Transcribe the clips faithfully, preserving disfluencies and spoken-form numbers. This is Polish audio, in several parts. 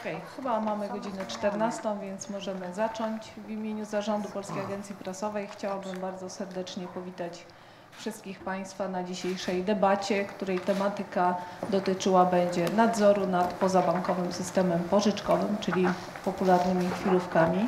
Okej, chyba mamy godzinę czternastą, więc możemy zacząć. W imieniu Zarządu Polskiej Agencji Prasowej chciałabym bardzo serdecznie powitać wszystkich Państwa na dzisiejszej debacie, której tematyka dotyczyła będzie nadzoru nad pozabankowym systemem pożyczkowym, czyli popularnymi chwilówkami.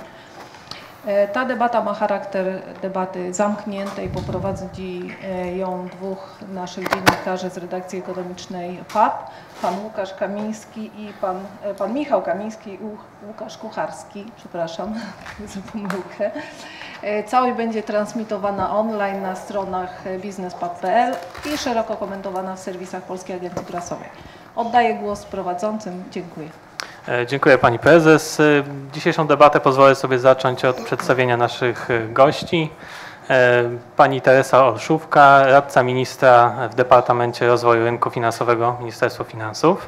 Ta debata ma charakter debaty zamkniętej. Poprowadzi ją dwóch naszych dziennikarzy z redakcji ekonomicznej P A P, pan Łukasz Kamiński i pan, pan Michał Kamiński i Łukasz Kucharski, przepraszam za pomyłkę. Całość będzie transmitowana online na stronach biznes kropka p a p kropka p l i szeroko komentowana w serwisach Polskiej Agencji Prasowej. Oddaję głos prowadzącym. Dziękuję. Dziękuję Pani Prezes. Dzisiejszą debatę pozwolę sobie zacząć od przedstawienia naszych gości. Pani Teresa Olszówka, radca ministra w Departamencie Rozwoju Rynku Finansowego Ministerstwa Finansów.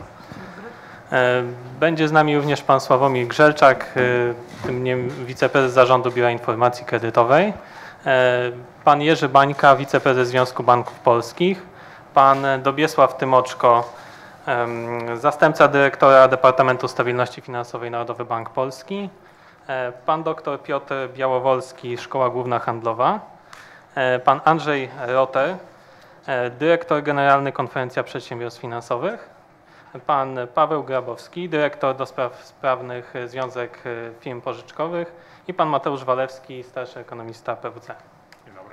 Będzie z nami również pan Sławomir Grzelczak, tym niemniej wiceprezes Zarządu Biura Informacji Kredytowej. Pan Jerzy Bańka, wiceprezes Związku Banków Polskich. Pan Dobiesław Tymoczko, zastępca dyrektora Departamentu Stabilności Finansowej Narodowy Bank Polski, pan dr Piotr Białowolski, Szkoła Główna Handlowa, pan Andrzej Roter, dyrektor generalny Konferencja Przedsiębiorstw Finansowych, pan Paweł Grabowski, dyrektor do spraw sprawnych Związek Firm Pożyczkowych i pan Mateusz Walewski, starszy ekonomista P W C. Dzień dobry.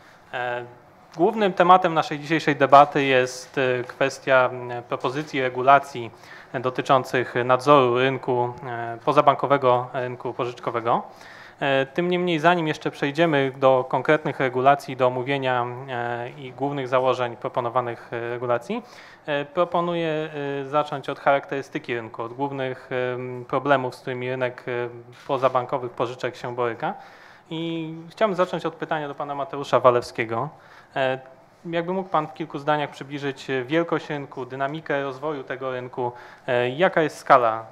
Głównym tematem naszej dzisiejszej debaty jest kwestia propozycji regulacji dotyczących nadzoru rynku pozabankowego, rynku pożyczkowego. Tym niemniej, zanim jeszcze przejdziemy do konkretnych regulacji, do omówienia i głównych założeń proponowanych regulacji, proponuję zacząć od charakterystyki rynku, od głównych problemów, z którymi rynek pozabankowych pożyczek się boryka. I chciałbym zacząć od pytania do pana Mateusza Walewskiego. Jakby mógł pan w kilku zdaniach przybliżyć wielkość rynku, dynamikę rozwoju tego rynku, jaka jest skala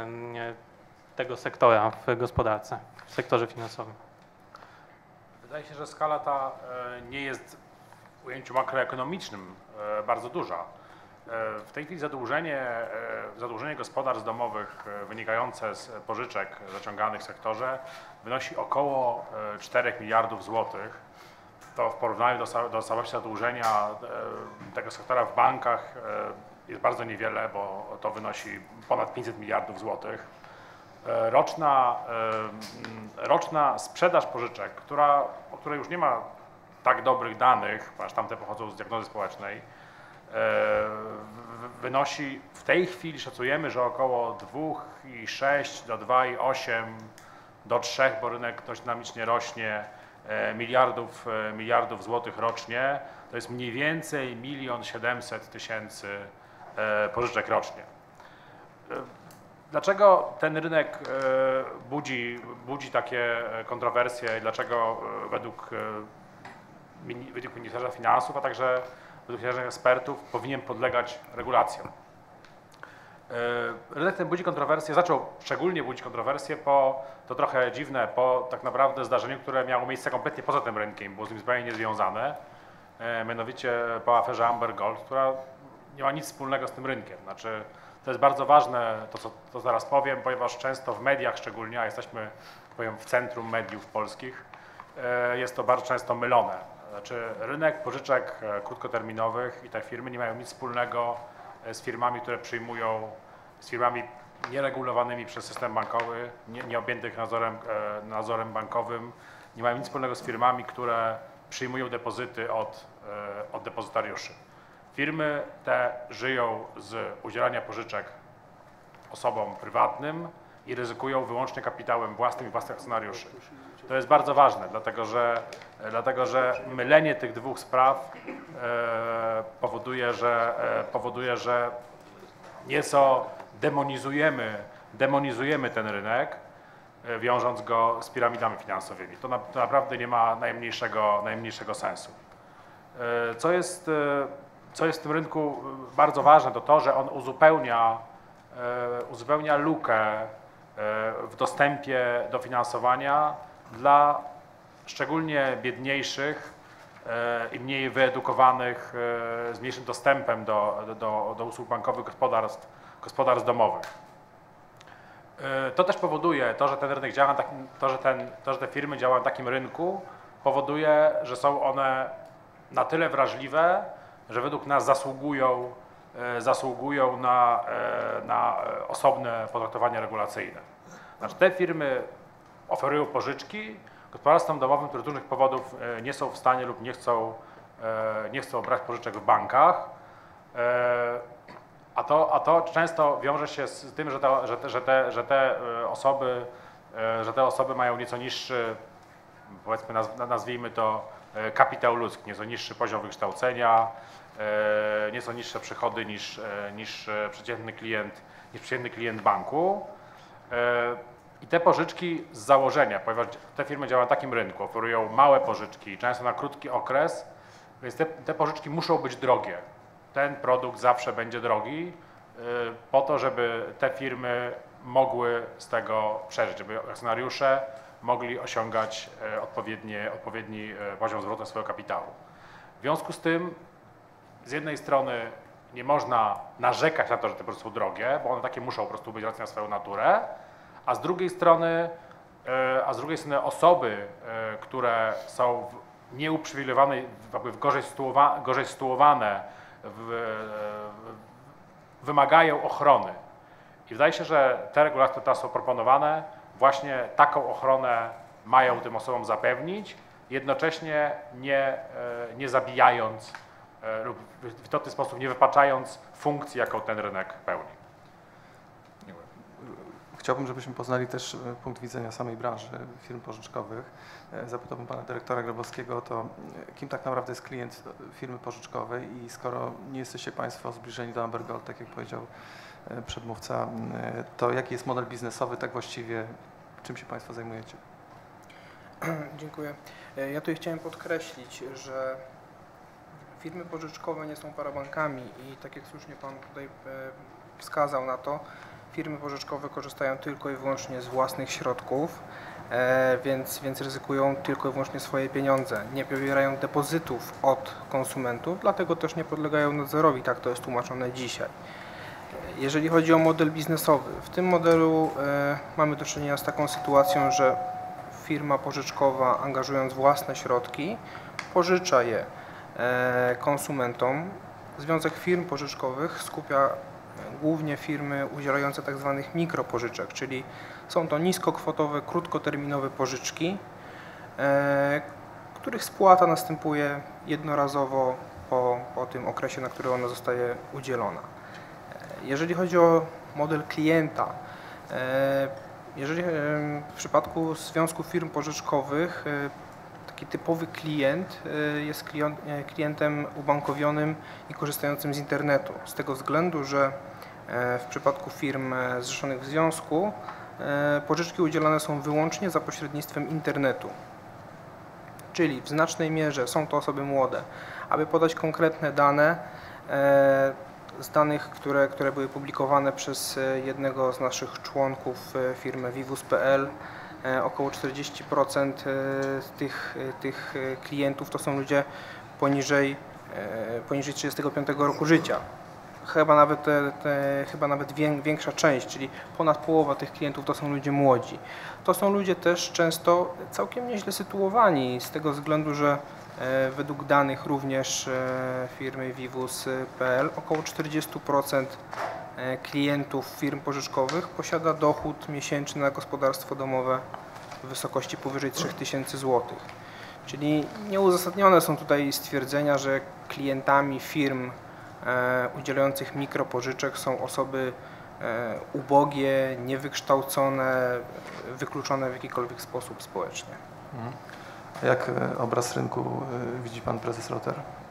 tego sektora w gospodarce, w sektorze finansowym? Wydaje się, że skala ta nie jest w ujęciu makroekonomicznym bardzo duża. W tej chwili zadłużenie, zadłużenie gospodarstw domowych wynikające z pożyczek zaciąganych w sektorze wynosi około czterech miliardów złotych. To w porównaniu do, do całości zadłużenia tego sektora w bankach jest bardzo niewiele, bo to wynosi ponad pięćset miliardów złotych. Roczna, roczna sprzedaż pożyczek, która, o której już nie ma tak dobrych danych, ponieważ tamte pochodzą z diagnozy społecznej, wynosi w tej chwili, szacujemy, że około dwa i sześć do dwa i osiem do trzech, bo rynek dość dynamicznie rośnie, miliardów, miliardów złotych rocznie. To jest mniej więcej milion siedemset tysięcy pożyczek rocznie. Dlaczego ten rynek budzi, budzi takie kontrowersje i dlaczego według, według Ministerstwa Finansów, a także według niektórych ekspertów powinien podlegać regulacjom? Rynek ten budzi kontrowersje, zaczął szczególnie budzić kontrowersje po, to trochę dziwne, po tak naprawdę zdarzeniu, które miało miejsce kompletnie poza tym rynkiem, było z nim zupełnie niezwiązane, mianowicie po aferze Amber Gold, która nie ma nic wspólnego z tym rynkiem. Znaczy, to jest bardzo ważne, to co to zaraz powiem, ponieważ często w mediach szczególnie, a jesteśmy, powiem, w centrum mediów polskich, jest to bardzo często mylone. Znaczy, rynek pożyczek krótkoterminowych i te firmy nie mają nic wspólnego z firmami, które przyjmują, z firmami nieregulowanymi przez system bankowy, nie, nieobjętych nadzorem, nadzorem bankowym, nie mają nic wspólnego z firmami, które przyjmują depozyty od, od depozytariuszy. Firmy te żyją z udzielania pożyczek osobom prywatnym i ryzykują wyłącznie kapitałem własnym i własnych akcjonariuszy. To jest bardzo ważne, dlatego że, dlatego że mylenie tych dwóch spraw e, powoduje, że, e, powoduje, że nieco demonizujemy, demonizujemy ten rynek, e, wiążąc go z piramidami finansowymi. To, na, to naprawdę nie ma najmniejszego, najmniejszego sensu. E, co jest, e, co jest w tym rynku bardzo ważne, to to, że on uzupełnia, e, uzupełnia lukę e, w dostępie do finansowania dla szczególnie biedniejszych e, i mniej wyedukowanych, e, z mniejszym dostępem do, do, do usług bankowych gospodarstw, gospodarstw domowych. To też powoduje, to, że ten rynek działa, na takim, to, że ten, to, że te firmy działają na takim rynku, powoduje, że są one na tyle wrażliwe, że według nas zasługują, zasługują na, na osobne potraktowanie regulacyjne. Znaczy te firmy oferują pożyczki gospodarstwom domowym, które z różnych powodów nie są w stanie lub nie chcą, nie chcą brać pożyczek w bankach. A to, a to często wiąże się z tym, że te, że te, że te, że te osoby, że te osoby mają nieco niższy, powiedzmy, nazwijmy to, kapitał ludzki, nieco niższy poziom wykształcenia, nieco niższe przychody niż, niż przeciętny klient, niż przeciętny klient banku. I te pożyczki z założenia, ponieważ te firmy działają na takim rynku, oferują małe pożyczki, często na krótki okres, więc te, te pożyczki muszą być drogie. Ten produkt zawsze będzie drogi po to, żeby te firmy mogły z tego przeżyć, żeby akcjonariusze mogli osiągać odpowiednie, odpowiedni poziom zwrotu swojego kapitału. W związku z tym z jednej strony nie można narzekać na to, że te po prostu są drogie, bo one takie muszą po prostu być racją na swoją naturę, a z drugiej strony, a z drugiej strony osoby, które są nieuprzywilejowane, w gorzej, sytuowa, gorzej sytuowane, w, w, wymagają ochrony. I wydaje się, że te regulacje, które teraz są proponowane, właśnie taką ochronę mają tym osobom zapewnić, jednocześnie nie, nie zabijając lub w istotny sposób nie wypaczając funkcji, jaką ten rynek pełni. Chciałbym, żebyśmy poznali też punkt widzenia samej branży firm pożyczkowych. Zapytałbym pana dyrektora Grabowskiego o to, kim tak naprawdę jest klient firmy pożyczkowej i skoro nie jesteście państwo zbliżeni do Amber Gold, tak jak powiedział przedmówca, to jaki jest model biznesowy, tak właściwie czym się państwo zajmujecie? Dziękuję. Ja tutaj chciałem podkreślić, że firmy pożyczkowe nie są parabankami i tak jak słusznie pan tutaj wskazał na to, firmy pożyczkowe korzystają tylko i wyłącznie z własnych środków, e, więc, więc ryzykują tylko i wyłącznie swoje pieniądze. Nie pobierają depozytów od konsumentów, dlatego też nie podlegają nadzorowi, tak to jest tłumaczone dzisiaj. Jeżeli chodzi o model biznesowy, w tym modelu e, mamy do czynienia z taką sytuacją, że firma pożyczkowa, angażując własne środki, pożycza je e, konsumentom. Związek Firm Pożyczkowych skupia głównie firmy udzielające tak zwanych mikropożyczek, czyli są to niskokwotowe, krótkoterminowe pożyczki, e, których spłata następuje jednorazowo po, po tym okresie, na który ona zostaje udzielona. Jeżeli chodzi o model klienta, e, jeżeli e, w przypadku Związku Firm Pożyczkowych e, taki typowy klient e, jest klient, e, klientem ubankowionym i korzystającym z internetu, z tego względu, że w przypadku firm zrzeszonych w związku pożyczki udzielane są wyłącznie za pośrednictwem internetu. Czyli w znacznej mierze są to osoby młode. Aby podać konkretne dane, z danych, które, które były publikowane przez jednego z naszych członków firmy Vivus kropka p l, około czterdzieści procent tych, tych klientów to są ludzie poniżej, poniżej trzydziestego piątego roku życia. Chyba nawet, te, te, chyba nawet większa część, czyli ponad połowa tych klientów to są ludzie młodzi. To są ludzie też często całkiem nieźle sytuowani z tego względu, że e, według danych również e, firmy Vivus kropka p l około czterdzieści procent klientów firm pożyczkowych posiada dochód miesięczny na gospodarstwo domowe w wysokości powyżej trzy tysiące złotych. Czyli nieuzasadnione są tutaj stwierdzenia, że klientami firm udzielających mikropożyczek są osoby ubogie, niewykształcone, wykluczone w jakikolwiek sposób społecznie. Jak obraz rynku widzi pan prezes Rotter?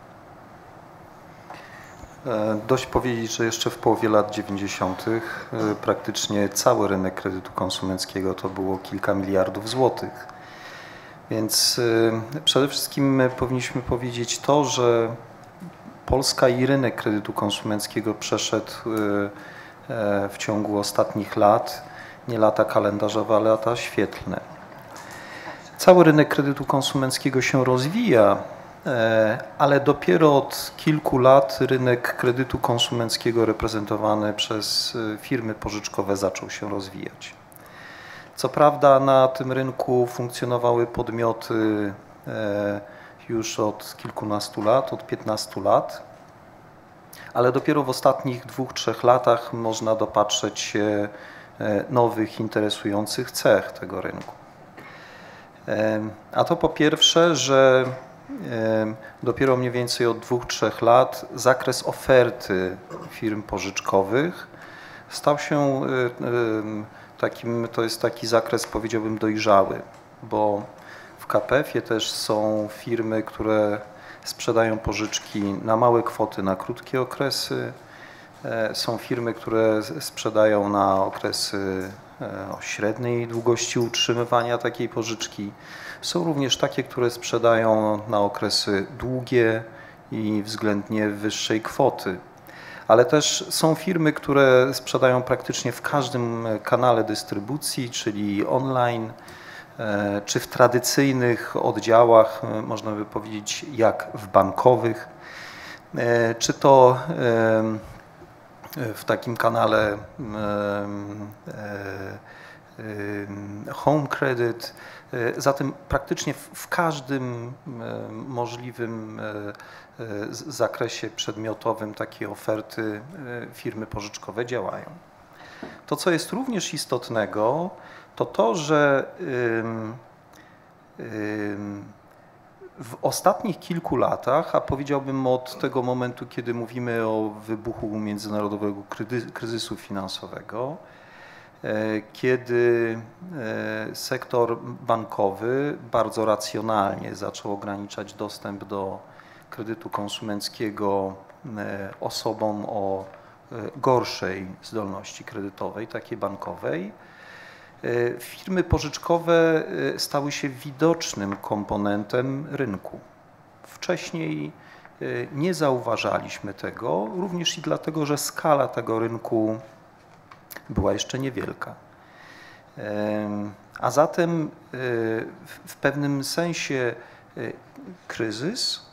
Dość powiedzieć, że jeszcze w połowie lat dziewięćdziesiątych praktycznie cały rynek kredytu konsumenckiego to było kilka miliardów złotych. Więc przede wszystkim powinniśmy powiedzieć to, że Polska i rynek kredytu konsumenckiego przeszedł w ciągu ostatnich lat, nie lata kalendarzowe, ale lata świetlne. Cały rynek kredytu konsumenckiego się rozwija, ale dopiero od kilku lat rynek kredytu konsumenckiego reprezentowany przez firmy pożyczkowe zaczął się rozwijać. Co prawda na tym rynku funkcjonowały podmioty już od kilkunastu lat, od piętnastu lat, ale dopiero w ostatnich dwóch, trzech latach można dopatrzeć się nowych, interesujących cech tego rynku. A to po pierwsze, że dopiero mniej więcej od dwóch, trzech lat zakres oferty firm pożyczkowych stał się takim, to jest taki zakres, powiedziałbym, dojrzały, bo w K P F ie też są firmy, które sprzedają pożyczki na małe kwoty, na krótkie okresy. Są firmy, które sprzedają na okresy o średniej długości utrzymywania takiej pożyczki. Są również takie, które sprzedają na okresy długie i względnie wyższej kwoty. Ale też są firmy, które sprzedają praktycznie w każdym kanale dystrybucji, czyli online, czy w tradycyjnych oddziałach, można by powiedzieć, jak w bankowych, czy to w takim kanale home credit. Zatem praktycznie w każdym możliwym zakresie przedmiotowym takiej oferty firmy pożyczkowe działają. To, co jest również istotnego, to to, że w ostatnich kilku latach, a powiedziałbym od tego momentu, kiedy mówimy o wybuchu międzynarodowego kryzysu finansowego, kiedy sektor bankowy bardzo racjonalnie zaczął ograniczać dostęp do kredytu konsumenckiego osobom o gorszej zdolności kredytowej, takiej bankowej, firmy pożyczkowe stały się widocznym komponentem rynku. Wcześniej nie zauważaliśmy tego, również i dlatego, że skala tego rynku była jeszcze niewielka. A zatem w pewnym sensie kryzys,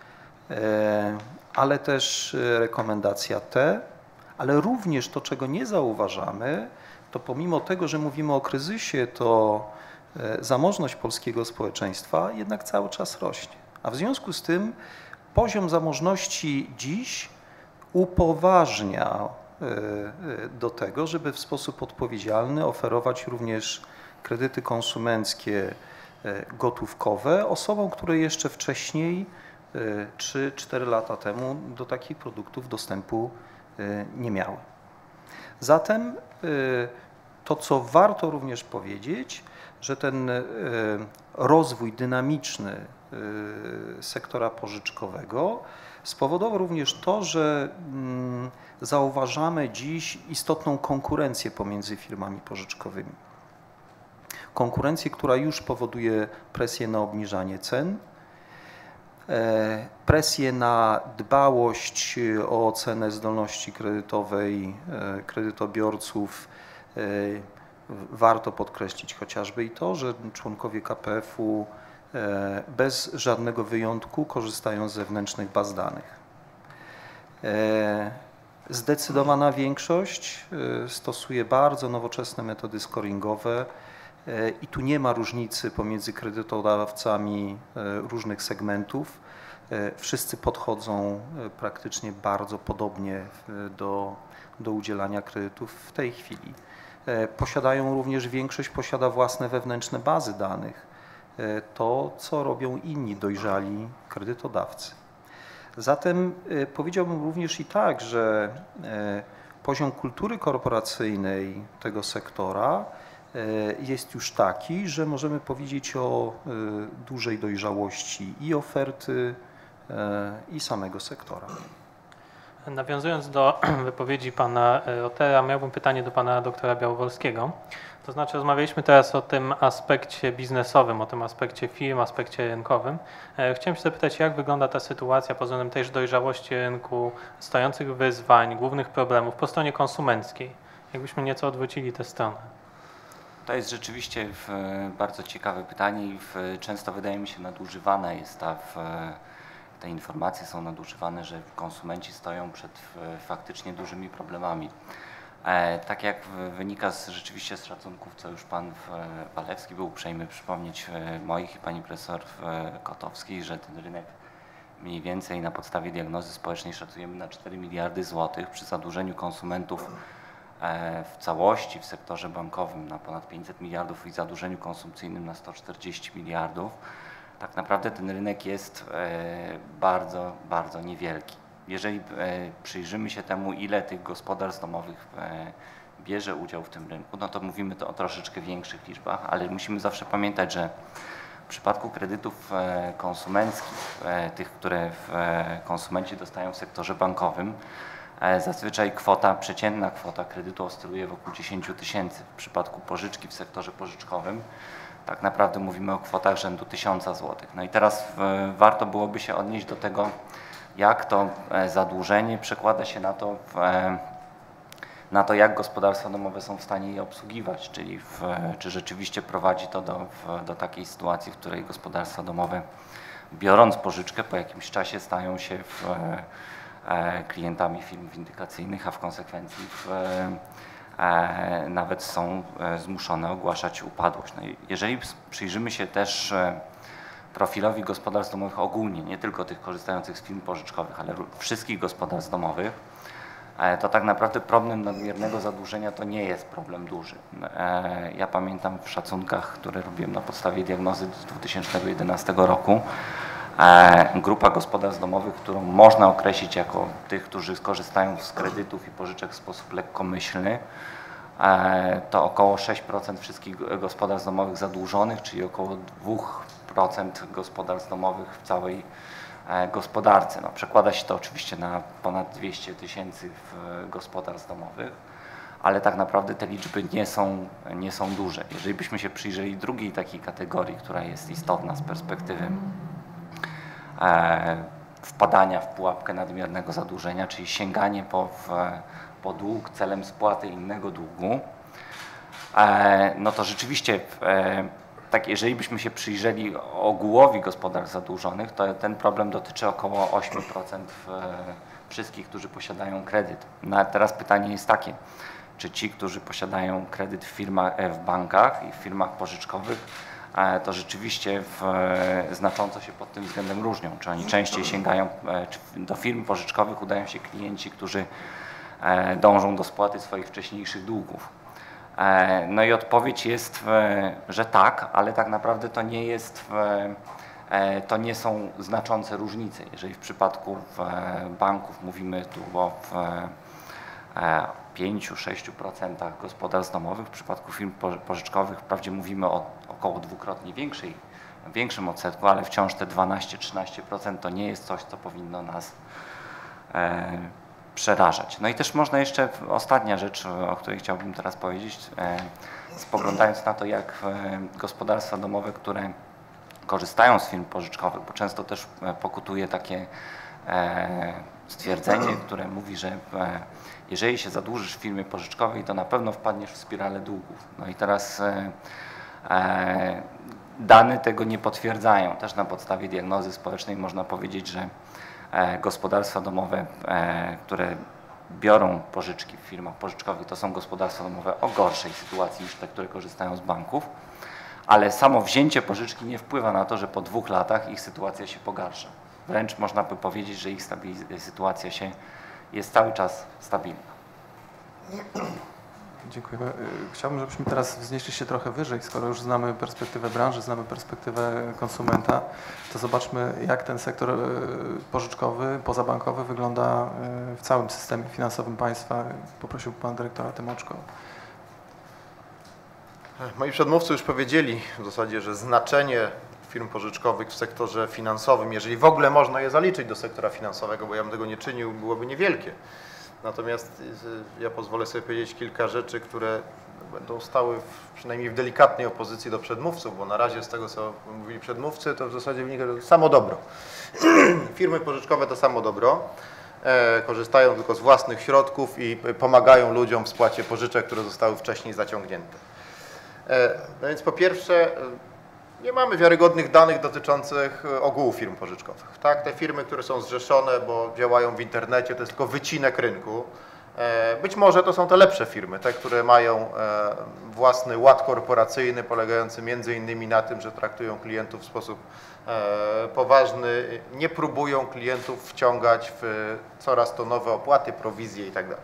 ale też rekomendacja T, ale również to, czego nie zauważamy, to pomimo tego, że mówimy o kryzysie, to zamożność polskiego społeczeństwa jednak cały czas rośnie. A w związku z tym poziom zamożności dziś upoważnia do tego, żeby w sposób odpowiedzialny oferować również kredyty konsumenckie gotówkowe osobom, które jeszcze wcześniej, trzy cztery lata temu, do takich produktów dostępu nie miały. Zatem to, co warto również powiedzieć, że ten rozwój dynamiczny sektora pożyczkowego spowodował również to, że zauważamy dziś istotną konkurencję pomiędzy firmami pożyczkowymi. Konkurencję, która już powoduje presję na obniżanie cen, presję na dbałość o ocenę zdolności kredytowej kredytobiorców. Warto podkreślić chociażby i to, że członkowie K P F u bez żadnego wyjątku korzystają z zewnętrznych baz danych. Zdecydowana większość stosuje bardzo nowoczesne metody scoringowe i tu nie ma różnicy pomiędzy kredytodawcami różnych segmentów. Wszyscy podchodzą praktycznie bardzo podobnie do, do udzielania kredytów w tej chwili. Posiadają również, większość posiada własne wewnętrzne bazy danych. To, co robią inni dojrzali kredytodawcy. Zatem powiedziałbym również i tak, że poziom kultury korporacyjnej tego sektora jest już taki, że możemy powiedzieć o dużej dojrzałości i oferty, i samego sektora. Nawiązując do wypowiedzi pana Rotera, miałbym pytanie do pana doktora Białowolskiego. To znaczy rozmawialiśmy teraz o tym aspekcie biznesowym, o tym aspekcie firm, aspekcie rynkowym. Chciałem się zapytać, jak wygląda ta sytuacja pod względem też dojrzałości rynku, stojących wyzwań, głównych problemów po stronie konsumenckiej. Jakbyśmy nieco odwrócili tę stronę. To jest rzeczywiście bardzo ciekawe pytanie i często wydaje mi się nadużywana jest ta w te informacje są nadużywane, że konsumenci stoją przed faktycznie dużymi problemami. Tak jak wynika z, rzeczywiście z szacunków, co już pan Walewski był uprzejmy przypomnieć, moich i pani profesor Kotowskiej, że ten rynek mniej więcej na podstawie diagnozy społecznej szacujemy na cztery miliardy złotych przy zadłużeniu konsumentów w całości w sektorze bankowym na ponad pięćset miliardów i zadłużeniu konsumpcyjnym na sto czterdzieści miliardów. Tak naprawdę ten rynek jest bardzo, bardzo niewielki. Jeżeli przyjrzymy się temu, ile tych gospodarstw domowych bierze udział w tym rynku, no to mówimy to o troszeczkę większych liczbach, ale musimy zawsze pamiętać, że w przypadku kredytów konsumenckich, tych, które konsumenci dostają w sektorze bankowym, zazwyczaj kwota, przeciętna kwota kredytu oscyluje wokół dziesięć tysięcy. W przypadku pożyczki w sektorze pożyczkowym tak naprawdę mówimy o kwotach rzędu tysiąca złotych. No i teraz warto byłoby się odnieść do tego, jak to zadłużenie przekłada się na to, na to, jak gospodarstwa domowe są w stanie je obsługiwać, czyli w, czy rzeczywiście prowadzi to do, do takiej sytuacji, w której gospodarstwa domowe, biorąc pożyczkę, po jakimś czasie stają się w, klientami firm windykacyjnych, a w konsekwencji w, nawet są zmuszone ogłaszać upadłość. No i jeżeli przyjrzymy się też profilowi gospodarstw domowych ogólnie, nie tylko tych korzystających z firm pożyczkowych, ale wszystkich gospodarstw domowych, to tak naprawdę problem nadmiernego zadłużenia to nie jest problem duży. Ja pamiętam w szacunkach, które robiłem na podstawie diagnozy z dwa tysiące jedenastego roku, grupa gospodarstw domowych, którą można określić jako tych, którzy korzystają z kredytów i pożyczek w sposób lekkomyślny, to około sześć procent wszystkich gospodarstw domowych zadłużonych, czyli około dwa procent gospodarstw domowych w całej gospodarce. No, przekłada się to oczywiście na ponad dwieście tysięcy gospodarstw domowych, ale tak naprawdę te liczby nie są, nie są duże. Jeżeli byśmy się przyjrzeli drugiej takiej kategorii, która jest istotna z perspektywy e, wpadania w pułapkę nadmiernego zadłużenia, czyli sięganie po, w, po dług celem spłaty innego długu, e, no to rzeczywiście e, tak, jeżeli byśmy się przyjrzeli ogółowi gospodarstw zadłużonych, to ten problem dotyczy około ośmiu procent wszystkich, którzy posiadają kredyt. No a teraz pytanie jest takie, czy ci, którzy posiadają kredyt w firmach, w bankach i w firmach pożyczkowych, to rzeczywiście w, znacząco się pod tym względem różnią. Czy oni częściej sięgają, czy do firm pożyczkowych udają się klienci, którzy dążą do spłaty swoich wcześniejszych długów. No i odpowiedź jest, że tak, ale tak naprawdę to nie jest, to nie są znaczące różnice. Jeżeli w przypadku banków mówimy tu o pięć do sześciu procent gospodarstw domowych, w przypadku firm pożyczkowych wprawdzie mówimy o około dwukrotnie większej, większym odsetku, ale wciąż te dwanaście do trzynastu procent to nie jest coś, co powinno nas przerażać. No i też można jeszcze, ostatnia rzecz, o której chciałbym teraz powiedzieć, spoglądając na to, jak gospodarstwa domowe, które korzystają z firm pożyczkowych, bo często też pokutuje takie stwierdzenie, które mówi, że jeżeli się zadłużysz w firmie pożyczkowej, to na pewno wpadniesz w spiralę długów. No i teraz dane tego nie potwierdzają. Też na podstawie diagnozy społecznej można powiedzieć, że gospodarstwa domowe, które biorą pożyczki w firmach pożyczkowych, to są gospodarstwa domowe o gorszej sytuacji niż te, które korzystają z banków, ale samo wzięcie pożyczki nie wpływa na to, że po dwóch latach ich sytuacja się pogarsza. Wręcz można by powiedzieć, że ich sytuacja się jest cały czas stabilna. Dziękujemy. Chciałbym, żebyśmy teraz wznieśli się trochę wyżej. Skoro już znamy perspektywę branży, znamy perspektywę konsumenta, to zobaczmy, jak ten sektor pożyczkowy, pozabankowy wygląda w całym systemie finansowym państwa. Poprosił pan dyrektora Tymoczko. Moi przedmówcy już powiedzieli w zasadzie, że znaczenie firm pożyczkowych w sektorze finansowym, jeżeli w ogóle można je zaliczyć do sektora finansowego, bo ja bym tego nie czynił, byłoby niewielkie. Natomiast ja pozwolę sobie powiedzieć kilka rzeczy, które będą stały w, przynajmniej w delikatnej opozycji do przedmówców, bo na razie z tego, co mówili przedmówcy, to w zasadzie wynika, że samo dobro. Firmy pożyczkowe to samo dobro, e, korzystają tylko z własnych środków i pomagają ludziom w spłacie pożyczek, które zostały wcześniej zaciągnięte. E, no więc po pierwsze, nie mamy wiarygodnych danych dotyczących ogółu firm pożyczkowych. Tak? Te firmy, które są zrzeszone, bo działają w internecie, to jest tylko wycinek rynku. Być może to są te lepsze firmy, te, które mają własny ład korporacyjny polegający między innymi na tym, że traktują klientów w sposób poważny, nie próbują klientów wciągać w coraz to nowe opłaty, prowizje itd.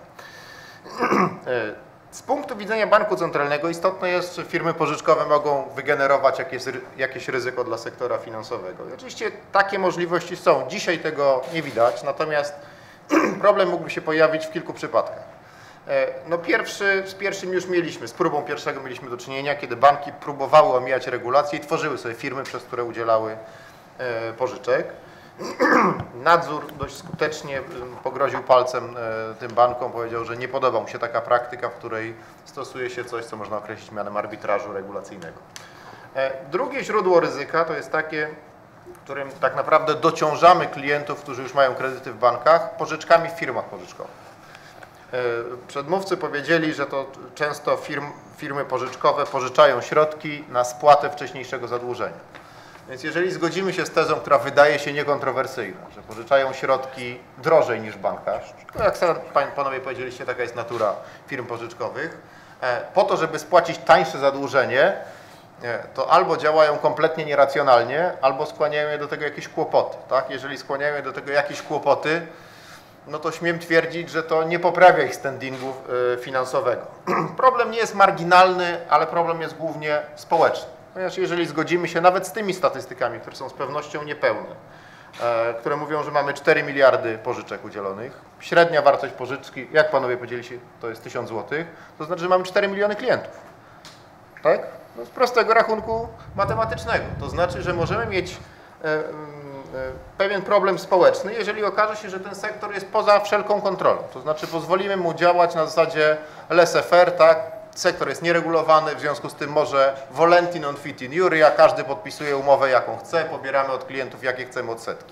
Z punktu widzenia banku centralnego istotne jest, czy firmy pożyczkowe mogą wygenerować jakieś, jakieś ryzyko dla sektora finansowego. I oczywiście takie możliwości są. Dzisiaj tego nie widać, natomiast problem mógłby się pojawić w kilku przypadkach. No pierwszy, z pierwszym już mieliśmy, z próbą pierwszego mieliśmy do czynienia, kiedy banki próbowały omijać regulacje i tworzyły sobie firmy, przez które udzielały pożyczek. Nadzór dość skutecznie pogroził palcem tym bankom, powiedział, że nie podoba mu się taka praktyka, w której stosuje się coś, co można określić mianem arbitrażu regulacyjnego. Drugie źródło ryzyka to jest takie, w którym tak naprawdę dociążamy klientów, którzy już mają kredyty w bankach, pożyczkami w firmach pożyczkowych. Przedmówcy powiedzieli, że to często firm, firmy pożyczkowe pożyczają środki na spłatę wcześniejszego zadłużenia. Więc jeżeli zgodzimy się z tezą, która wydaje się niekontrowersyjna, że pożyczają środki drożej niż w bankach, to jak sam panowie powiedzieliście, taka jest natura firm pożyczkowych, po to, żeby spłacić tańsze zadłużenie, to albo działają kompletnie nieracjonalnie, albo skłaniają je do tego jakieś kłopoty. Tak? Jeżeli skłaniają je do tego jakieś kłopoty, no to śmiem twierdzić, że to nie poprawia ich standingu finansowego. Problem nie jest marginalny, ale problem jest głównie społeczny. Ponieważ jeżeli zgodzimy się nawet z tymi statystykami, które są z pewnością niepełne, które mówią, że mamy cztery miliardy pożyczek udzielonych, średnia wartość pożyczki, jak panowie powiedzieli, to jest tysiąc złotych, to znaczy, że mamy cztery miliony klientów. Tak? No z prostego rachunku matematycznego. To znaczy, że możemy mieć pewien problem społeczny, jeżeli okaże się, że ten sektor jest poza wszelką kontrolą. To znaczy pozwolimy mu działać na zasadzie laissez-faire, tak? Sektor jest nieregulowany, w związku z tym może volenti non fit in iuria, każdy podpisuje umowę jaką chce, pobieramy od klientów jakie chcemy odsetki.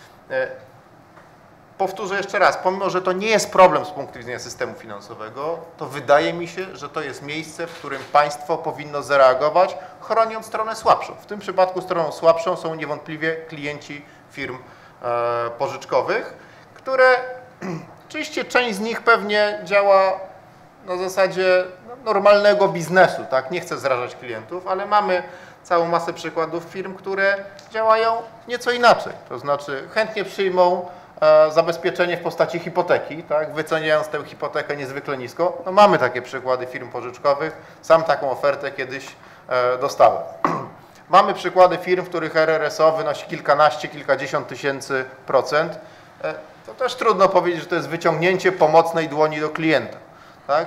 Powtórzę jeszcze raz, pomimo że to nie jest problem z punktu widzenia systemu finansowego, to wydaje mi się, że to jest miejsce, w którym państwo powinno zareagować, chroniąc stronę słabszą. W tym przypadku stroną słabszą są niewątpliwie klienci firm e, pożyczkowych, które oczywiście część z nich pewnie działa na zasadzie normalnego biznesu, tak? Nie chcę zrażać klientów, ale mamy całą masę przykładów firm, które działają nieco inaczej. To znaczy chętnie przyjmą e, zabezpieczenie w postaci hipoteki, tak? Wyceniając tę hipotekę niezwykle nisko. No, mamy takie przykłady firm pożyczkowych. Sam taką ofertę kiedyś e, dostałem. Mamy przykłady firm, w których R R S O wynosi kilkanaście, kilkadziesiąt tysięcy procent. E, to też trudno powiedzieć, że to jest wyciągnięcie pomocnej dłoni do klienta. Tak?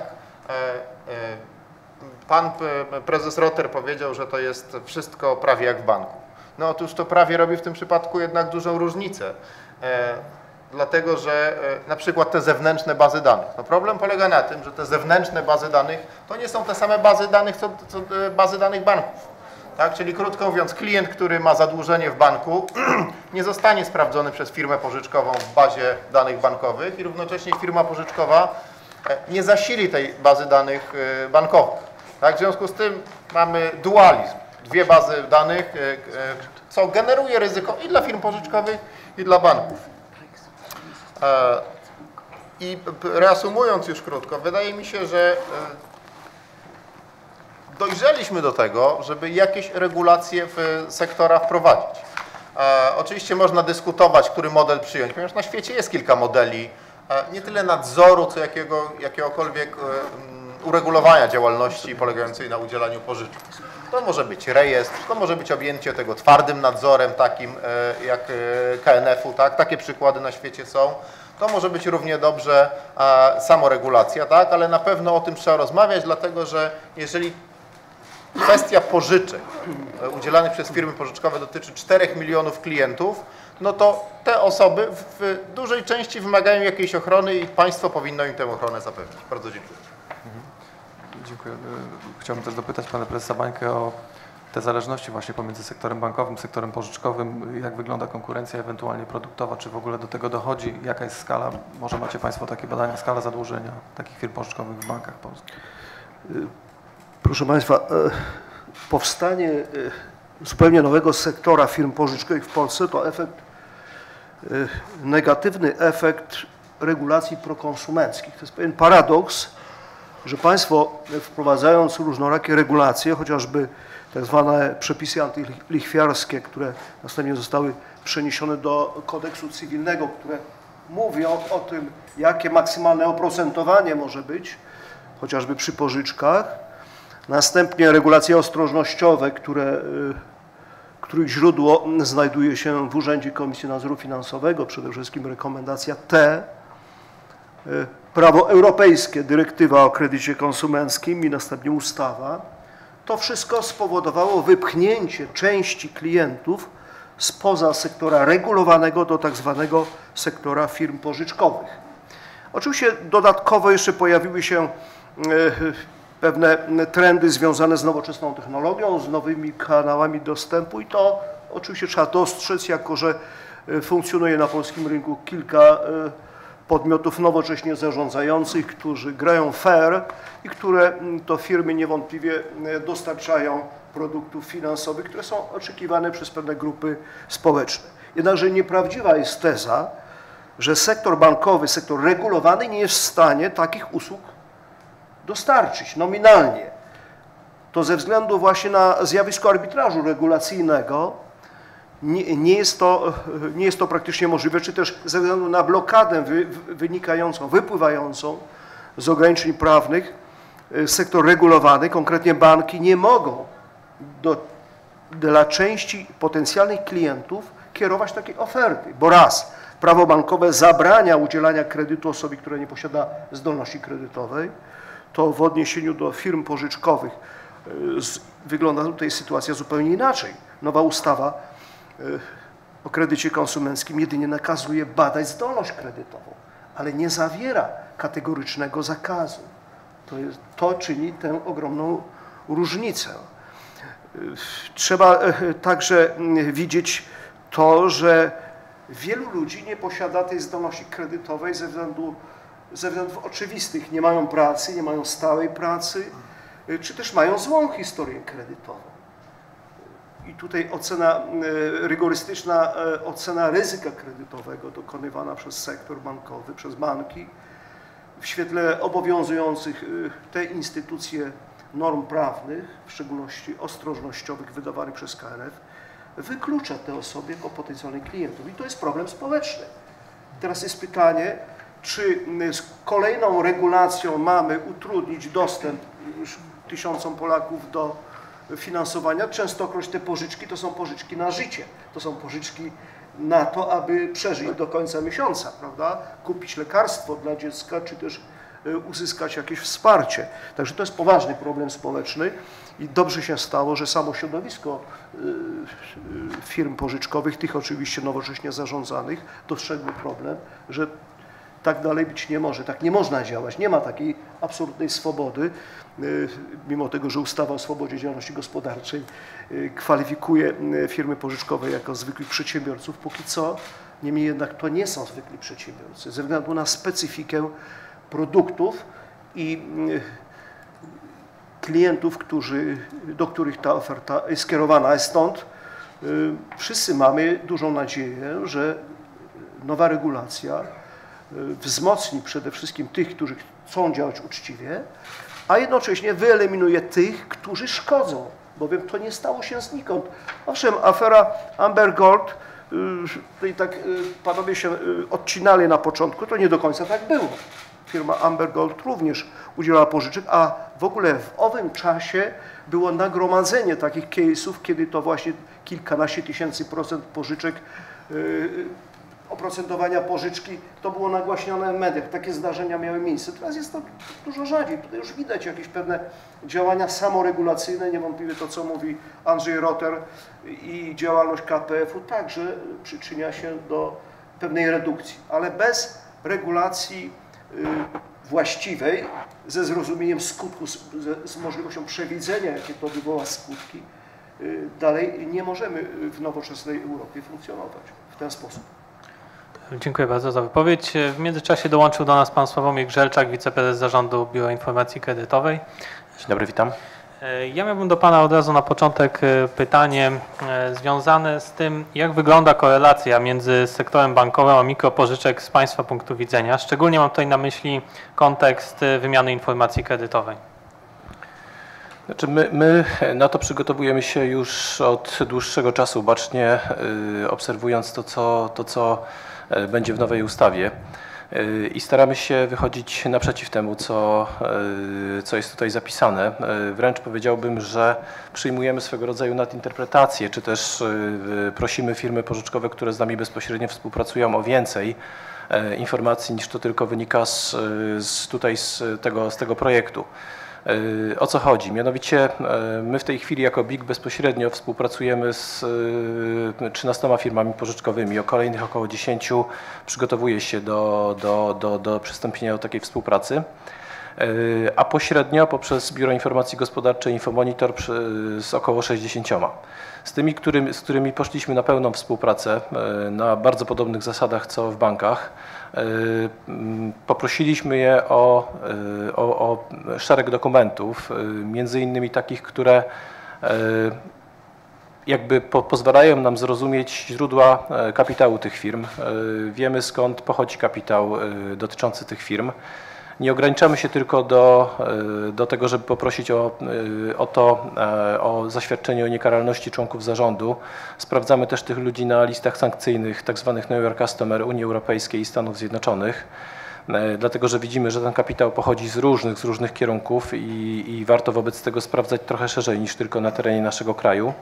Pan prezes Rotter powiedział, że to jest wszystko prawie jak w banku. No otóż to prawie robi w tym przypadku jednak dużą różnicę, dlatego że na przykład te zewnętrzne bazy danych. No problem polega na tym, że te zewnętrzne bazy danych to nie są te same bazy danych, co, co bazy danych banków. Tak? Czyli krótko mówiąc, klient, który ma zadłużenie w banku, nie zostanie sprawdzony przez firmę pożyczkową w bazie danych bankowych i równocześnie firma pożyczkowa nie zasili tej bazy danych bankowych. Tak? W związku z tym mamy dualizm, dwie bazy danych, co generuje ryzyko i dla firm pożyczkowych, i dla banków. I reasumując już krótko, wydaje mi się, że dojrzeliśmy do tego, żeby jakieś regulacje w sektora wprowadzić. Oczywiście można dyskutować, który model przyjąć, ponieważ na świecie jest kilka modeli, nie tyle nadzoru, co jakiego, jakiegokolwiek uregulowania działalności polegającej na udzielaniu pożyczek. To może być rejestr, to może być objęcie tego twardym nadzorem, takim jak K N F u, tak? Takie przykłady na świecie są. To może być równie dobrze samoregulacja, tak? Ale na pewno o tym trzeba rozmawiać, dlatego że jeżeli kwestia pożyczek udzielanych przez firmy pożyczkowe dotyczy czterech milionów klientów, no to te osoby w dużej części wymagają jakiejś ochrony i państwo powinno im tę ochronę zapewnić. Bardzo dziękuję. Mhm. Dziękuję. Chciałbym też dopytać pana prezesa Bańkę o te zależności właśnie pomiędzy sektorem bankowym, sektorem pożyczkowym. Jak wygląda konkurencja ewentualnie produktowa? Czy w ogóle do tego dochodzi? Jaka jest skala? Może macie państwo takie badania, skala zadłużenia takich firm pożyczkowych w bankach polskich? Proszę państwa, powstanie zupełnie nowego sektora firm pożyczkowych w Polsce, to efekt, negatywny efekt regulacji prokonsumenckich. To jest pewien paradoks, że państwo, wprowadzając różnorakie regulacje, chociażby tak zwane przepisy antylichwiarskie, które następnie zostały przeniesione do kodeksu cywilnego, które mówią o tym, jakie maksymalne oprocentowanie może być, chociażby przy pożyczkach. Następnie regulacje ostrożnościowe, które, których źródło znajduje się w Urzędzie Komisji Nadzoru Finansowego, przede wszystkim rekomendacja T, prawo europejskie, dyrektywa o kredycie konsumenckim i następnie ustawa. To wszystko spowodowało wypchnięcie części klientów spoza sektora regulowanego do tak zwanego sektora firm pożyczkowych. Oczywiście dodatkowo jeszcze pojawiły się pewne trendy związane z nowoczesną technologią, z nowymi kanałami dostępu i to oczywiście trzeba dostrzec, jako że funkcjonuje na polskim rynku kilka podmiotów nowocześnie zarządzających, którzy grają fair i które to firmy niewątpliwie dostarczają produktów finansowych, które są oczekiwane przez pewne grupy społeczne. Jednakże nieprawdziwa jest teza, że sektor bankowy, sektor regulowany nie jest w stanie takich usług dostarczyć nominalnie. To ze względu właśnie na zjawisko arbitrażu regulacyjnego nie, nie, jest, to, nie jest to praktycznie możliwe, czy też ze względu na blokadę wy, wynikającą, wypływającą z ograniczeń prawnych, sektor regulowany, konkretnie banki, nie mogą do, dla części potencjalnych klientów kierować takiej oferty, bo raz, prawo bankowe zabrania udzielania kredytu osobie, która nie posiada zdolności kredytowej, to w odniesieniu do firm pożyczkowych wygląda tutaj sytuacja zupełnie inaczej. Nowa ustawa o kredycie konsumenckim jedynie nakazuje badać zdolność kredytową, ale nie zawiera kategorycznego zakazu. To, jest, to czyni tę ogromną różnicę. Trzeba także widzieć to, że wielu ludzi nie posiada tej zdolności kredytowej ze względu, ze względów oczywistych. Nie mają pracy, nie mają stałej pracy, czy też mają złą historię kredytową. I tutaj ocena, rygorystyczna ocena ryzyka kredytowego dokonywana przez sektor bankowy, przez banki, w świetle obowiązujących te instytucje norm prawnych, w szczególności ostrożnościowych wydawanych przez K N F, wyklucza te osoby jako potencjalnych klientów. I to jest problem społeczny. Teraz jest pytanie, czy z kolejną regulacją mamy utrudnić dostęp tysiącom Polaków do finansowania. Częstokroć te pożyczki to są pożyczki na życie. To są pożyczki na to, aby przeżyć do końca miesiąca, prawda? Kupić lekarstwo dla dziecka, czy też uzyskać jakieś wsparcie. Także to jest poważny problem społeczny i dobrze się stało, że samo środowisko firm pożyczkowych, tych oczywiście nowocześnie zarządzanych, dostrzegło problem, że tak dalej być nie może, tak nie można działać, nie ma takiej absolutnej swobody, mimo tego, że ustawa o swobodzie działalności gospodarczej kwalifikuje firmy pożyczkowe jako zwykłych przedsiębiorców, póki co, niemniej jednak to nie są zwykli przedsiębiorcy, ze względu na specyfikę produktów i klientów, którzy, do których ta oferta jest skierowana. Stąd wszyscy mamy dużą nadzieję, że nowa regulacja wzmocni przede wszystkim tych, którzy chcą działać uczciwie, a jednocześnie wyeliminuje tych, którzy szkodzą, bowiem to nie stało się znikąd. Owszem, afera Amber Gold, tutaj tak panowie się odcinali na początku, to nie do końca tak było. Firma Amber Gold również udzielała pożyczek, a w ogóle w owym czasie było nagromadzenie takich case'ów, kiedy to właśnie kilkanaście tysięcy procent pożyczek, yy, oprocentowania pożyczki, to było nagłaśnione w mediach. Takie zdarzenia miały miejsce. Teraz jest to dużo rzadziej. Tutaj już widać jakieś pewne działania samoregulacyjne, niewątpliwie to, co mówi Andrzej Rotter i działalność K P F u także przyczynia się do pewnej redukcji, ale bez regulacji właściwej, ze zrozumieniem skutku, z, z możliwością przewidzenia, jakie to wywoła skutki, dalej nie możemy w nowoczesnej Europie funkcjonować w ten sposób. Dziękuję bardzo za wypowiedź. W międzyczasie dołączył do nas pan Sławomir Grzelczak, wiceprezes Zarządu Biura Informacji Kredytowej. Dzień dobry, witam. Ja miałbym do Pana od razu na początek pytanie związane z tym, jak wygląda korelacja między sektorem bankowym a mikropożyczek z Państwa punktu widzenia. Szczególnie mam tutaj na myśli kontekst wymiany informacji kredytowej. Znaczy my, my na to przygotowujemy się już od dłuższego czasu, bacznie obserwując to, co, to, co będzie w nowej ustawie. I staramy się wychodzić naprzeciw temu, co, co jest tutaj zapisane. Wręcz powiedziałbym, że przyjmujemy swego rodzaju nadinterpretację, czy też prosimy firmy pożyczkowe, które z nami bezpośrednio współpracują, o więcej informacji, niż to tylko wynika z, z tutaj z tego, z tego projektu. O co chodzi? Mianowicie my w tej chwili jako B I K bezpośrednio współpracujemy z trzynastoma firmami pożyczkowymi. O kolejnych około dziesięciu przygotowuje się do, do, do, do przystąpienia do takiej współpracy. A pośrednio poprzez Biuro Informacji Gospodarczej Infomonitor z około sześćdziesięcioma. Z tymi, którymi, z którymi poszliśmy na pełną współpracę na bardzo podobnych zasadach co w bankach, poprosiliśmy je o, o, o szereg dokumentów, między innymi takich, które jakby po, pozwalają nam zrozumieć źródła kapitału tych firm. Wiemy, skąd pochodzi kapitał dotyczący tych firm. Nie ograniczamy się tylko do, do tego, żeby poprosić o, o to, o zaświadczenie o niekaralności członków zarządu. Sprawdzamy też tych ludzi na listach sankcyjnych, tak zwanych Know Your Customer Unii Europejskiej i Stanów Zjednoczonych, dlatego że widzimy, że ten kapitał pochodzi z różnych, z różnych kierunków i, i warto wobec tego sprawdzać trochę szerzej niż tylko na terenie naszego kraju.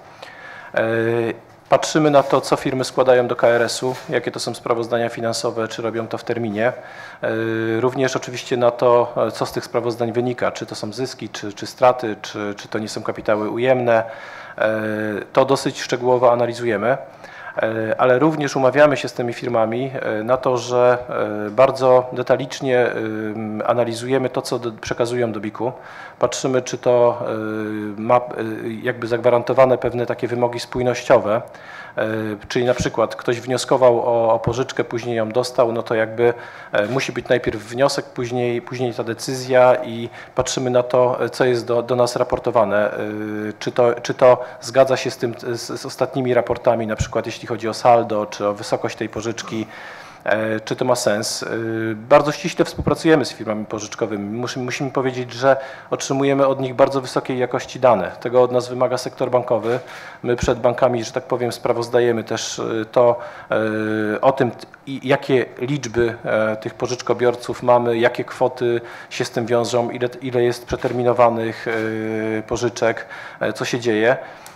Patrzymy na to, co firmy składają do K R S-u, jakie to są sprawozdania finansowe, czy robią to w terminie. Również oczywiście na to, co z tych sprawozdań wynika, czy to są zyski, czy, czy straty, czy, czy to nie są kapitały ujemne. To dosyć szczegółowo analizujemy, ale również umawiamy się z tymi firmami na to, że bardzo detalicznie analizujemy to, co przekazują do B I K-u. Patrzymy, czy to ma jakby zagwarantowane pewne takie wymogi spójnościowe, czyli na przykład ktoś wnioskował o, o pożyczkę, później ją dostał, no to jakby musi być najpierw wniosek, później, później ta decyzja i patrzymy na to, co jest do, do nas raportowane, czy to, czy to zgadza się z tym, z, z ostatnimi raportami, na przykład jeśli chodzi o saldo, czy o wysokość tej pożyczki, czy to ma sens. Bardzo ściśle współpracujemy z firmami pożyczkowymi. Musimy, musimy powiedzieć, że otrzymujemy od nich bardzo wysokiej jakości dane. Tego od nas wymaga sektor bankowy. My przed bankami, że tak powiem, sprawozdajemy też to o tym, jakie liczby tych pożyczkobiorców mamy, jakie kwoty się z tym wiążą, ile, ile jest przeterminowanych pożyczek, co się dzieje.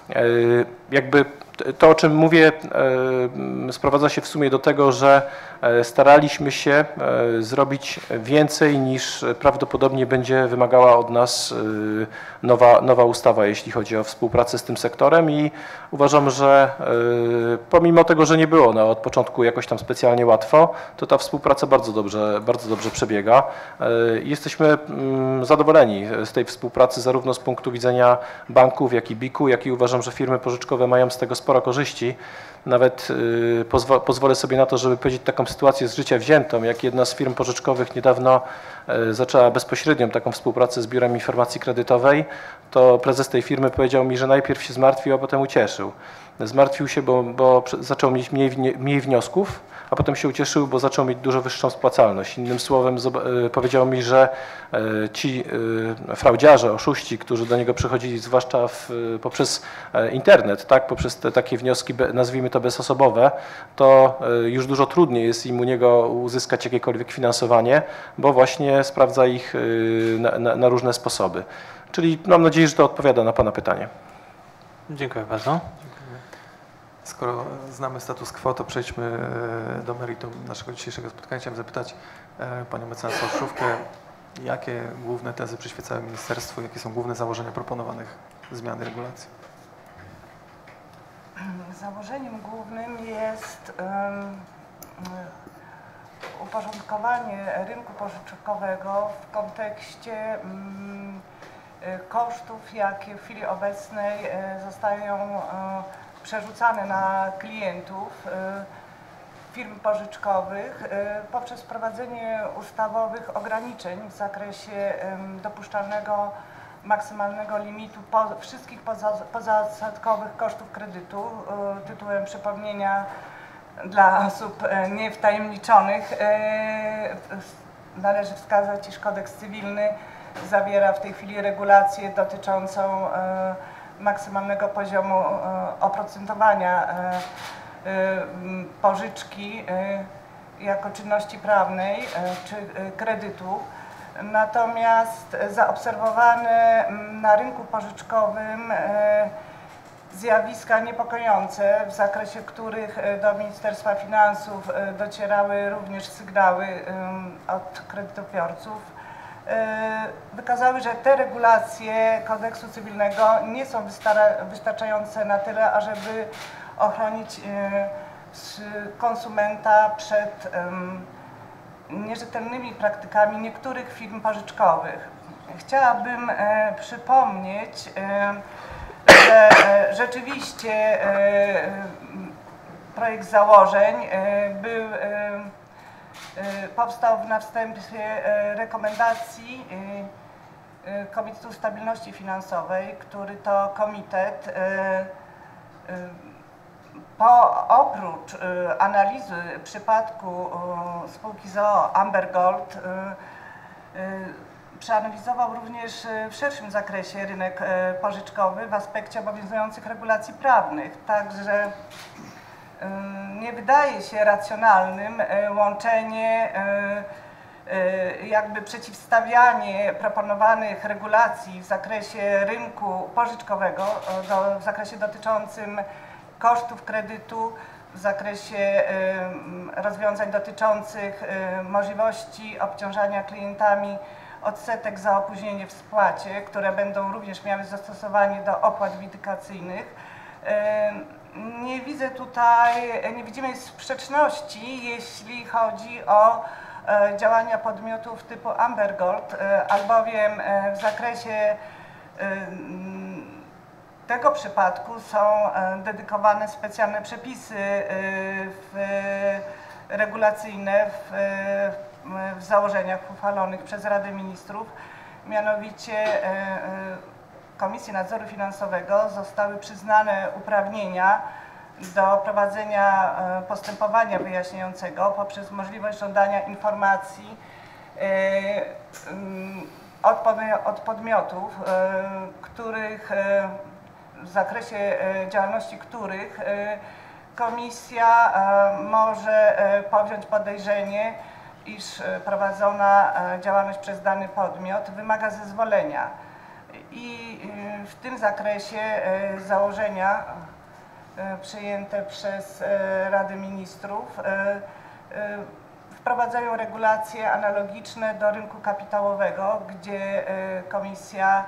Jakby to, o czym mówię, sprowadza się w sumie do tego, że staraliśmy się zrobić więcej, niż prawdopodobnie będzie wymagała od nas nowa, nowa ustawa, jeśli chodzi o współpracę z tym sektorem i uważam, że pomimo tego, że nie było no, od początku jakoś tam specjalnie łatwo, to ta współpraca bardzo dobrze, bardzo dobrze przebiega. Jesteśmy zadowoleni z tej współpracy zarówno z punktu widzenia banków, jak i B I K-u, jak i uważam, że firmy pożyczkowe mają z tego sporo korzyści. Nawet y, pozwo, pozwolę sobie na to, żeby powiedzieć taką sytuację z życia wziętą, jak jedna z firm pożyczkowych niedawno y, zaczęła bezpośrednią taką współpracę z Biurem Informacji Kredytowej, to prezes tej firmy powiedział mi, że najpierw się zmartwił, a potem ucieszył. Zmartwił się, bo, bo zaczął mieć mniej, mniej wniosków, a potem się ucieszył, bo zaczął mieć dużo wyższą spłacalność. Innym słowem powiedział mi, że ci fraudziarze, oszuści, którzy do niego przychodzili, zwłaszcza w, poprzez internet, tak, poprzez te takie wnioski, nazwijmy to bezosobowe, to już dużo trudniej jest im u niego uzyskać jakiekolwiek finansowanie, bo właśnie sprawdza ich na, na, na różne sposoby. Czyli mam nadzieję, że to odpowiada na Pana pytanie. Dziękuję bardzo. Skoro znamy status quo, to przejdźmy do meritum naszego dzisiejszego spotkania. Chciałem zapytać Panią mecenas Olszówkę, jakie główne tezy przyświecają ministerstwu, jakie są główne założenia proponowanych zmian i regulacji? Założeniem głównym jest um, uporządkowanie rynku pożyczkowego w kontekście um, kosztów, jakie w chwili obecnej zostają um, przerzucane na klientów firm pożyczkowych poprzez wprowadzenie ustawowych ograniczeń w zakresie dopuszczalnego maksymalnego limitu po, wszystkich poza, pozaodsetkowych kosztów kredytu. Tytułem przypomnienia dla osób niewtajemniczonych należy wskazać, iż kodeks cywilny zawiera w tej chwili regulację dotyczącą maksymalnego poziomu oprocentowania pożyczki jako czynności prawnej czy kredytu. Natomiast zaobserwowane na rynku pożyczkowym zjawiska niepokojące, w zakresie których do Ministerstwa Finansów docierały również sygnały od kredytobiorców, wykazały, że te regulacje kodeksu cywilnego nie są wystarczające na tyle, ażeby ochronić konsumenta przed nierzetelnymi praktykami niektórych firm pożyczkowych. Chciałabym przypomnieć, że rzeczywiście projekt założeń był, powstał na wstępie rekomendacji Komitetu Stabilności Finansowej, który to komitet po, oprócz analizy przypadku spółki z o o Amber Gold przeanalizował również w szerszym zakresie rynek pożyczkowy w aspekcie obowiązujących regulacji prawnych. Także nie wydaje się racjonalnym łączenie, jakby przeciwstawianie proponowanych regulacji w zakresie rynku pożyczkowego, do, w zakresie dotyczącym kosztów kredytu, w zakresie rozwiązań dotyczących możliwości obciążania klientami odsetek za opóźnienie w spłacie, które będą również miały zastosowanie do opłat windykacyjnych. Nie widzę tutaj, nie widzimy sprzeczności, jeśli chodzi o działania podmiotów typu Amber Gold, albowiem w zakresie tego przypadku są dedykowane specjalne przepisy regulacyjne w, w założeniach uchwalonych przez Radę Ministrów. Mianowicie Komisji Nadzoru Finansowego zostały przyznane uprawnienia do prowadzenia postępowania wyjaśniającego poprzez możliwość żądania informacji od podmiotów, których w zakresie działalności których komisja może powziąć podejrzenie, iż prowadzona działalność przez dany podmiot wymaga zezwolenia. I w tym zakresie założenia przyjęte przez Radę Ministrów wprowadzają regulacje analogiczne do rynku kapitałowego, gdzie Komisja,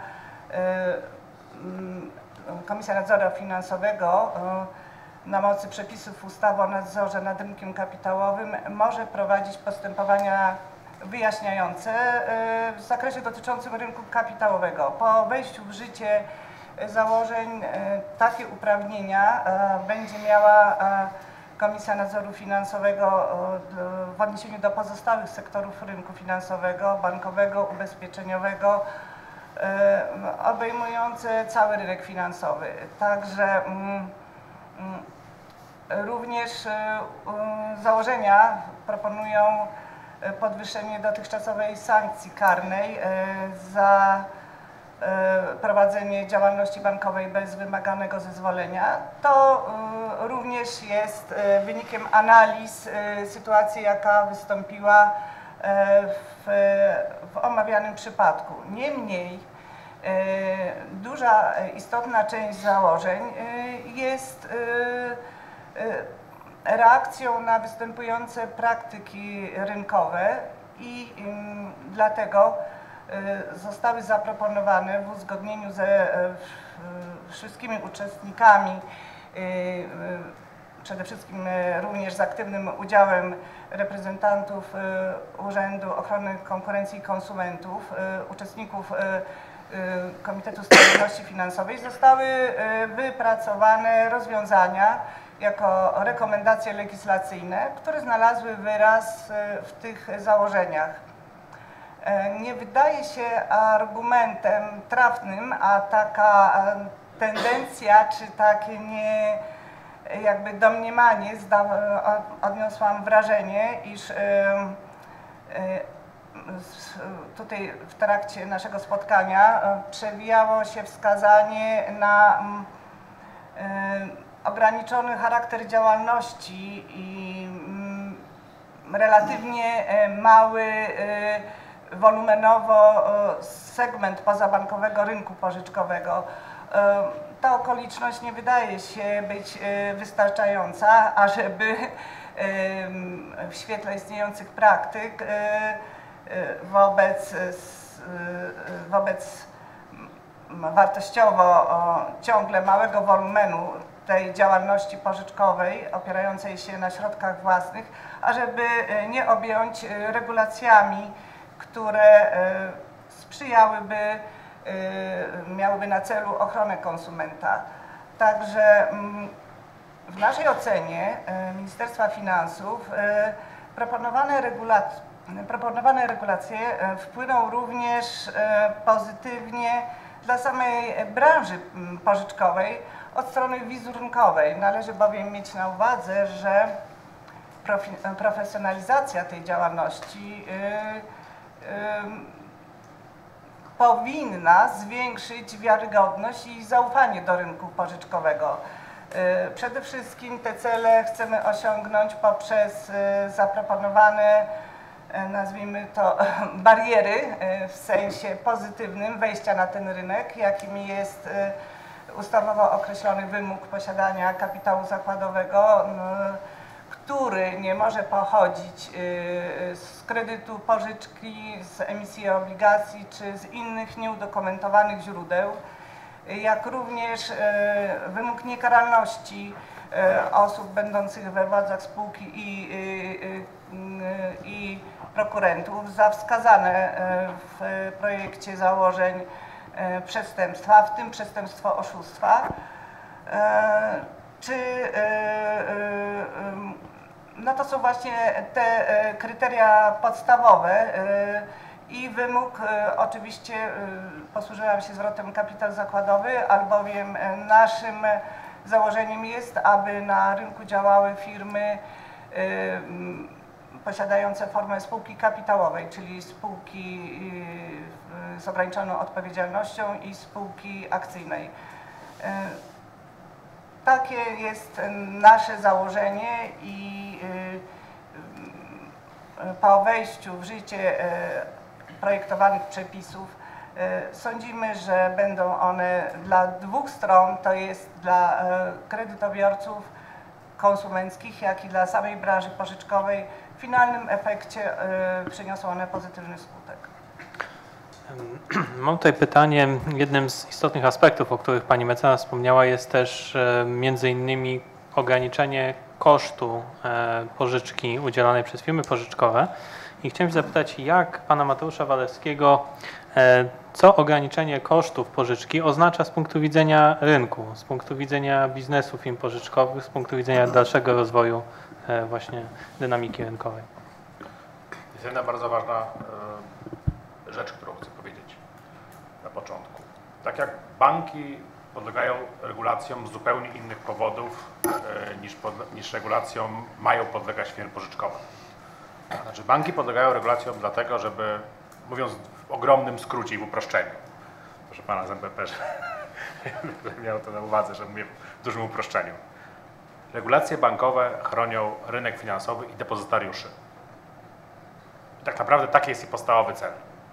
Komisja Nadzoru Finansowego na mocy przepisów ustawy o nadzorze nad rynkiem kapitałowym może prowadzić postępowania wyjaśniające w zakresie dotyczącym rynku kapitałowego. Po wejściu w życie założeń takie uprawnienia będzie miała Komisja Nadzoru Finansowego w odniesieniu do pozostałych sektorów rynku finansowego, bankowego, ubezpieczeniowego, obejmujące cały rynek finansowy. Także również założenia proponują podwyższenie dotychczasowej sankcji karnej za prowadzenie działalności bankowej bez wymaganego zezwolenia. To również jest wynikiem analiz sytuacji, jaka wystąpiła w, w omawianym przypadku. Niemniej duża, istotna część założeń jest reakcją na występujące praktyki rynkowe i dlatego zostały zaproponowane w uzgodnieniu ze wszystkimi uczestnikami, przede wszystkim również z aktywnym udziałem reprezentantów Urzędu Ochrony Konkurencji i Konsumentów, uczestników Komitetu Stabilności Finansowej, zostały wypracowane rozwiązania jako rekomendacje legislacyjne, które znalazły wyraz w tych założeniach. nie wydaje się argumentem trafnym, a taka tendencja czy takie nie, jakby domniemanie, odniosłam wrażenie, iż tutaj w trakcie naszego spotkania przewijało się wskazanie na ograniczony charakter działalności i relatywnie mały wolumenowo segment pozabankowego rynku pożyczkowego. Ta okoliczność nie wydaje się być wystarczająca, ażeby w świetle istniejących praktyk wobec, wobec wartościowo ciągle małego wolumenu tej działalności pożyczkowej opierającej się na środkach własnych, ażeby nie objąć regulacjami, które sprzyjałyby, miałyby na celu ochronę konsumenta. Także w naszej ocenie Ministerstwa Finansów proponowane regulacje, proponowane regulacje wpłyną również pozytywnie dla samej branży pożyczkowej od strony wizerunkowej. Należy bowiem mieć na uwadze, że profesjonalizacja tej działalności powinna zwiększyć wiarygodność i zaufanie do rynku pożyczkowego. Przede wszystkim te cele chcemy osiągnąć poprzez zaproponowane, nazwijmy to, bariery w sensie pozytywnym wejścia na ten rynek, jakim jest ustawowo określony wymóg posiadania kapitału zakładowego, który nie może pochodzić z kredytu, pożyczki, z emisji obligacji czy z innych nieudokumentowanych źródeł, jak również wymóg niekaralności osób będących we władzach spółki i, i, i prokurentów za wskazane w projekcie założeń przestępstwa, w tym przestępstwo oszustwa, czy no to są właśnie te kryteria podstawowe i wymóg, oczywiście posłużyłam się zwrotem kapitał zakładowy, albowiem naszym założeniem jest, aby na rynku działały firmy posiadające formę spółki kapitałowej, czyli spółki z ograniczoną odpowiedzialnością i spółki akcyjnej. Takie jest nasze założenie i po wejściu w życie projektowanych przepisów sądzimy, że będą one dla dwóch stron, to jest dla kredytobiorców konsumenckich, jak i dla samej branży pożyczkowej, w finalnym efekcie przyniosą one pozytywny skutek. Mam tutaj pytanie. Jednym z istotnych aspektów, o których pani mecenas wspomniała, jest też między innymi ograniczenie kosztu pożyczki udzielanej przez firmy pożyczkowe. I chciałem zapytać, jak pana Mateusza Walewskiego, co ograniczenie kosztów pożyczki oznacza z punktu widzenia rynku, z punktu widzenia biznesu firm pożyczkowych, z punktu widzenia dalszego rozwoju właśnie dynamiki rynkowej? Jest jedna bardzo ważna rzecz, którą chcę powiedzieć na początku. Tak jak banki podlegają regulacjom z zupełnie innych powodów niż, pod, niż regulacjom mają podlegać firmy pożyczkowe. Znaczy banki podlegają regulacjom dlatego, żeby, mówiąc w ogromnym skrócie i w uproszczeniu, proszę pana z M P P, że miał to na uwadze, że mówię w dużym uproszczeniu. Regulacje bankowe chronią rynek finansowy i depozytariuszy. I tak naprawdę taki jest ich podstawowy cel.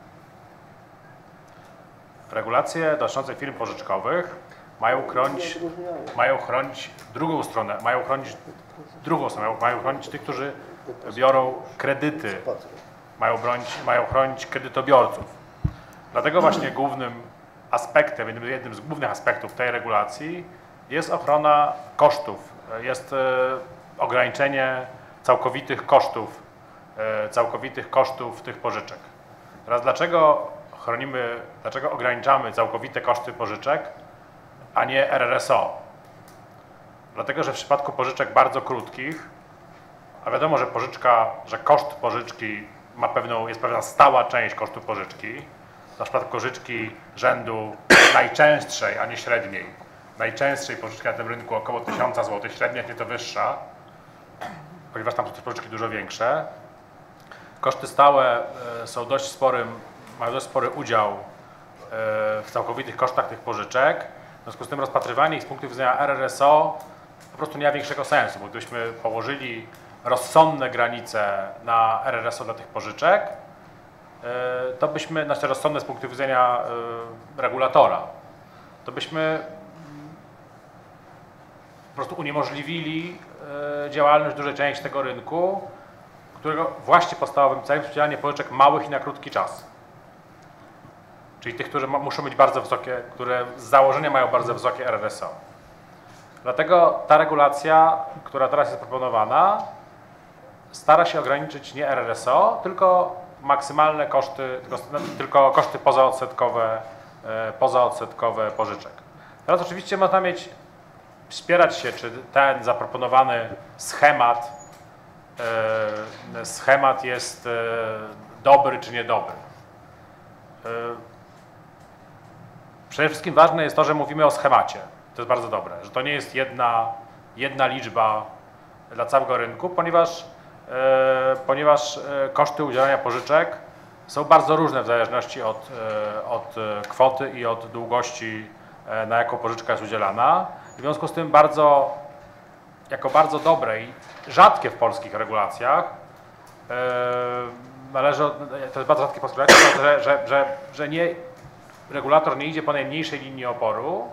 Regulacje dotyczące firm pożyczkowych mają chronić, mają chronić drugą stronę, mają chronić drugą stronę, mają chronić tych, którzy biorą kredyty, mają bronić, mają chronić kredytobiorców. Dlatego właśnie głównym aspektem, jednym z głównych aspektów tej regulacji jest ochrona kosztów, jest ograniczenie całkowitych kosztów, całkowitych kosztów tych pożyczek. Teraz dlaczego chronimy, dlaczego ograniczamy całkowite koszty pożyczek, a nie R R S O? Dlatego, że w przypadku pożyczek bardzo krótkich, a wiadomo, że pożyczka, że koszt pożyczki ma pewną, jest pewna stała część kosztu pożyczki, na przykład pożyczki rzędu najczęstszej, a nie średniej, najczęstszej pożyczki na tym rynku około tysiąc złotych, średnia nieco wyższa, ponieważ tam są te pożyczki dużo większe. Koszty stałe są dość sporym, mają dość spory udział w całkowitych kosztach tych pożyczek. W związku z tym rozpatrywanie ich z punktu widzenia R R S O po prostu nie ma większego sensu, bo gdybyśmy położyli rozsądne granice na R R S O dla tych pożyczek, to byśmy, znaczy rozsądne z punktu widzenia regulatora, to byśmy po prostu uniemożliwili działalność dużej części tego rynku, którego właśnie podstawowym celem jest udzielanie pożyczek małych i na krótki czas. Czyli tych, które muszą być bardzo wysokie, które z założenia mają bardzo wysokie R R S O. Dlatego ta regulacja, która teraz jest proponowana, stara się ograniczyć nie R R S O, tylko maksymalne koszty, tylko, tylko koszty pozaodsetkowe, pozaodsetkowe pożyczek. Teraz oczywiście można mieć, wspierać się, czy ten zaproponowany schemat, schemat jest dobry, czy niedobry. Przede wszystkim ważne jest to, że mówimy o schemacie. To jest bardzo dobre, że to nie jest jedna, jedna liczba dla całego rynku, ponieważ, e, ponieważ koszty udzielania pożyczek są bardzo różne w zależności od, e, od kwoty i od długości, e, na jaką pożyczka jest udzielana. W związku z tym bardzo, jako bardzo dobre i rzadkie w polskich regulacjach, e, należy, to jest bardzo rzadkie w polskich regulacjach, że, że, że, że nie, regulator nie idzie po najmniejszej linii oporu,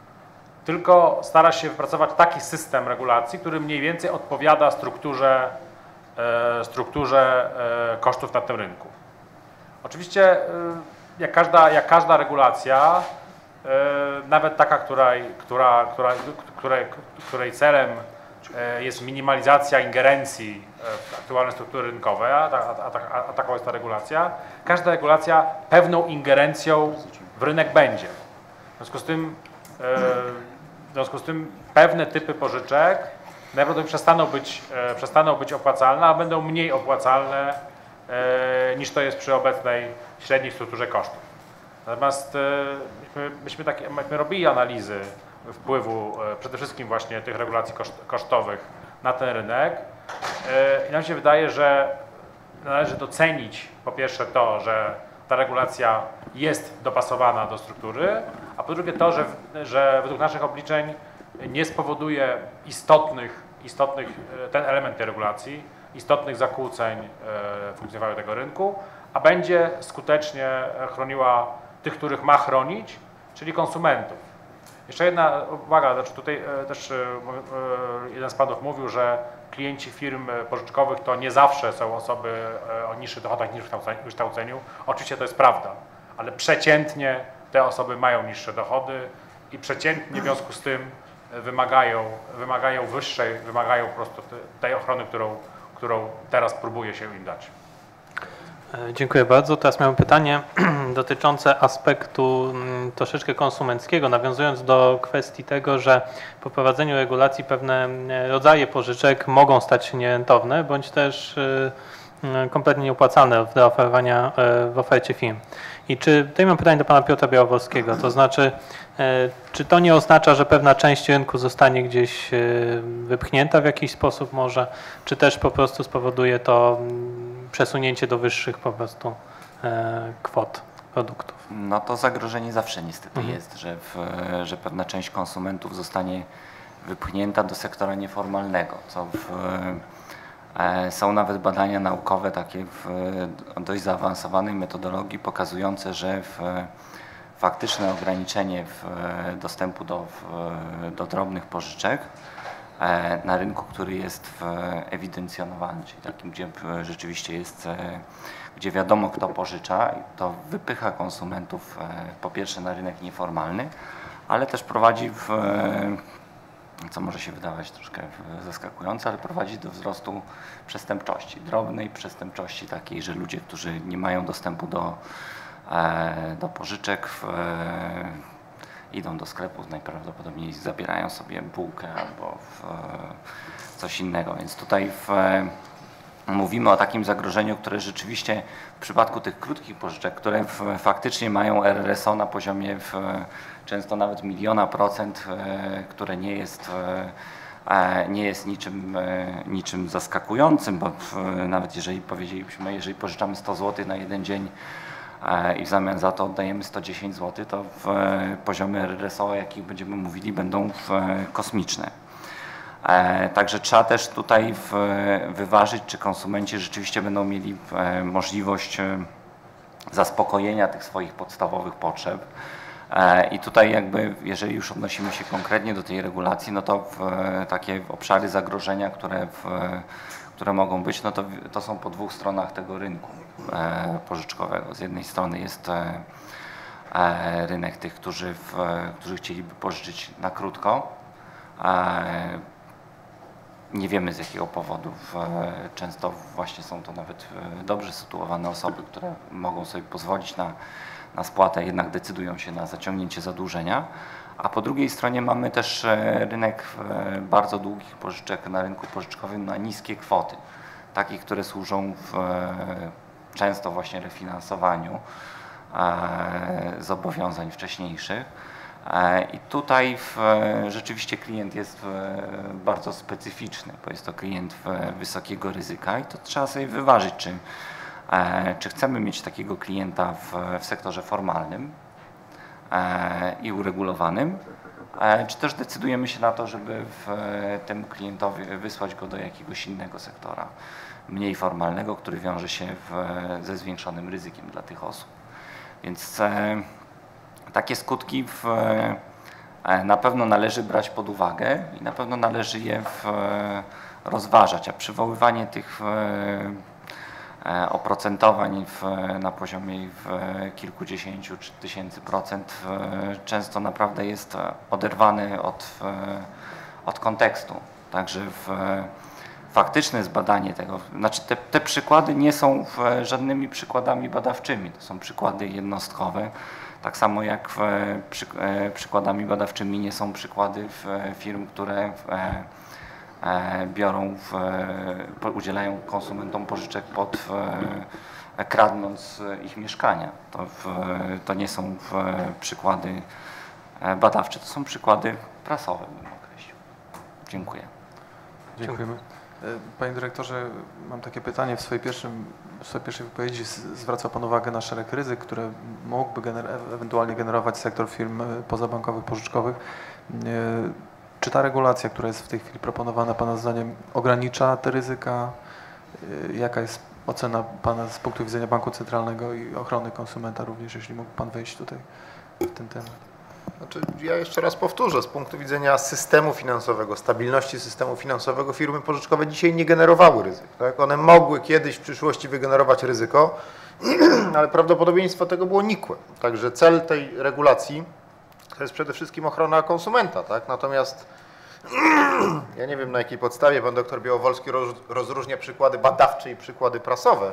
tylko stara się wypracować taki system regulacji, który mniej więcej odpowiada strukturze, e, strukturze e, kosztów na tym rynku. Oczywiście e, jak, każda, jak każda regulacja, e, nawet taka, której, która, która, której, której celem e, jest minimalizacja ingerencji w aktualne struktury rynkowe, a, a, a, a taką jest ta regulacja, każda regulacja pewną ingerencją w rynek będzie. W związku z tym e, W związku z tym pewne typy pożyczek najprawdopodobniej przestaną być, e, przestaną być opłacalne, a będą mniej opłacalne e, niż to jest przy obecnej średniej strukturze kosztów. Natomiast e, myśmy, myśmy, takie, myśmy robili analizy wpływu e, przede wszystkim właśnie tych regulacji koszt, kosztowych na ten rynek e, i nam się wydaje, że należy docenić po pierwsze to, że ta regulacja jest dopasowana do struktury, a po drugie to, że, że według naszych obliczeń nie spowoduje istotnych, istotnych, ten element tej regulacji, istotnych zakłóceń funkcjonowania tego rynku, a będzie skutecznie chroniła tych, których ma chronić, czyli konsumentów. Jeszcze jedna uwaga, znaczy tutaj też jeden z panów mówił, że klienci firm pożyczkowych to nie zawsze są osoby o niższych dochodach, niższym wykształceniu. Oczywiście to jest prawda, ale przeciętnie te osoby mają niższe dochody i przeciętnie w związku z tym wymagają, wymagają wyższej, wymagają po prostu tej ochrony, którą, którą teraz próbuje się im dać. Dziękuję bardzo. Teraz miałem pytanie dotyczące aspektu troszeczkę konsumenckiego, nawiązując do kwestii tego, że po wprowadzeniu regulacji pewne rodzaje pożyczek mogą stać się nierentowne, bądź też kompletnie nieopłacalne do oferowania w ofercie firm. I czy, tutaj mam pytanie do pana Piotra Białowolskiego, to znaczy, czy to nie oznacza, że pewna część rynku zostanie gdzieś wypchnięta w jakiś sposób może, czy też po prostu spowoduje to przesunięcie do wyższych po prostu kwot produktów? No to zagrożenie zawsze niestety mhm. jest, że, w, że pewna część konsumentów zostanie wypchnięta do sektora nieformalnego, co w, są nawet badania naukowe takie w dość zaawansowanej metodologii pokazujące, że w faktyczne ograniczenie w dostępu do, w, do drobnych pożyczek na rynku, który jest ewidencjonowany, czyli takim, gdzie rzeczywiście jest, gdzie wiadomo, kto pożycza, to wypycha konsumentów po pierwsze na rynek nieformalny, ale też prowadzi w, co może się wydawać troszkę zaskakujące, ale prowadzi do wzrostu przestępczości, drobnej przestępczości takiej, że ludzie, którzy nie mają dostępu do, do pożyczek, w, idą do sklepów, najprawdopodobniej zabierają sobie bułkę albo w coś innego, więc tutaj w, mówimy o takim zagrożeniu, które rzeczywiście w przypadku tych krótkich pożyczek, które w, faktycznie mają R R S O na poziomie w, często nawet miliona procent, które nie jest, nie jest niczym, niczym zaskakującym, bo w, nawet jeżeli powiedzielibyśmy, jeżeli pożyczamy sto złotych na jeden dzień i w zamian za to oddajemy sto dziesięć złotych, to w, poziomy R R S O, o jakich będziemy mówili, będą w, kosmiczne. Także trzeba też tutaj w, wyważyć, czy konsumenci rzeczywiście będą mieli możliwość zaspokojenia tych swoich podstawowych potrzeb. I tutaj jakby, jeżeli już odnosimy się konkretnie do tej regulacji, no to w takie obszary zagrożenia, które, w, które mogą być, no to, to są po dwóch stronach tego rynku pożyczkowego. Z jednej strony jest rynek tych, którzy, w, którzy chcieliby pożyczyć na krótko. Nie wiemy z jakiego powodu. Często właśnie są to nawet dobrze sytuowane osoby, które mogą sobie pozwolić na, na spłatę, jednak decydują się na zaciągnięcie zadłużenia. A po drugiej stronie mamy też rynek bardzo długich pożyczek na rynku pożyczkowym na niskie kwoty. Takich, które służą w, często właśnie refinansowaniu zobowiązań wcześniejszych. I tutaj w, rzeczywiście klient jest bardzo specyficzny, bo jest to klient wysokiego ryzyka i to trzeba sobie wyważyć, czy, czy chcemy mieć takiego klienta w, w sektorze formalnym i uregulowanym, czy też decydujemy się na to, żeby w, temu klientowi wysłać go do jakiegoś innego sektora, mniej formalnego, który wiąże się w, ze zwiększonym ryzykiem dla tych osób. Więc takie skutki w, na pewno należy brać pod uwagę i na pewno należy je w, rozważać, a przywoływanie tych oprocentowań w, na poziomie w kilkudziesięciu czy tysięcy procent w, często naprawdę jest oderwane od, od kontekstu. Także w, faktyczne zbadanie tego, znaczy te, te przykłady nie są w, żadnymi przykładami badawczymi, to są przykłady jednostkowe. Tak samo jak w, przy, przykładami badawczymi nie są przykłady w, firm, które w, e, biorą, w, udzielają konsumentom pożyczek pod, w, kradnąc ich mieszkania. To, w, to nie są w, przykłady badawcze, to są przykłady prasowe, bym określił. Dziękuję. Dziękujemy. Panie dyrektorze, mam takie pytanie. W swojej, pierwszym, w swojej pierwszej wypowiedzi zwraca Pan uwagę na szereg ryzyk, które mógłby gener ewentualnie generować sektor firm pozabankowych, pożyczkowych. Czy ta regulacja, która jest w tej chwili proponowana, Pana zdaniem ogranicza te ryzyka? Jaka jest ocena Pana z punktu widzenia Banku Centralnego i ochrony konsumenta również, jeśli mógł Pan wejść tutaj w ten temat? Znaczy, ja jeszcze raz powtórzę, z punktu widzenia systemu finansowego, stabilności systemu finansowego, firmy pożyczkowe dzisiaj nie generowały ryzyk. Tak? One mogły kiedyś w przyszłości wygenerować ryzyko, ale prawdopodobieństwo tego było nikłe. Także cel tej regulacji to jest przede wszystkim ochrona konsumenta. Tak? Natomiast ja nie wiem, na jakiej podstawie pan doktor Białowolski rozróżnia przykłady badawcze i przykłady prasowe.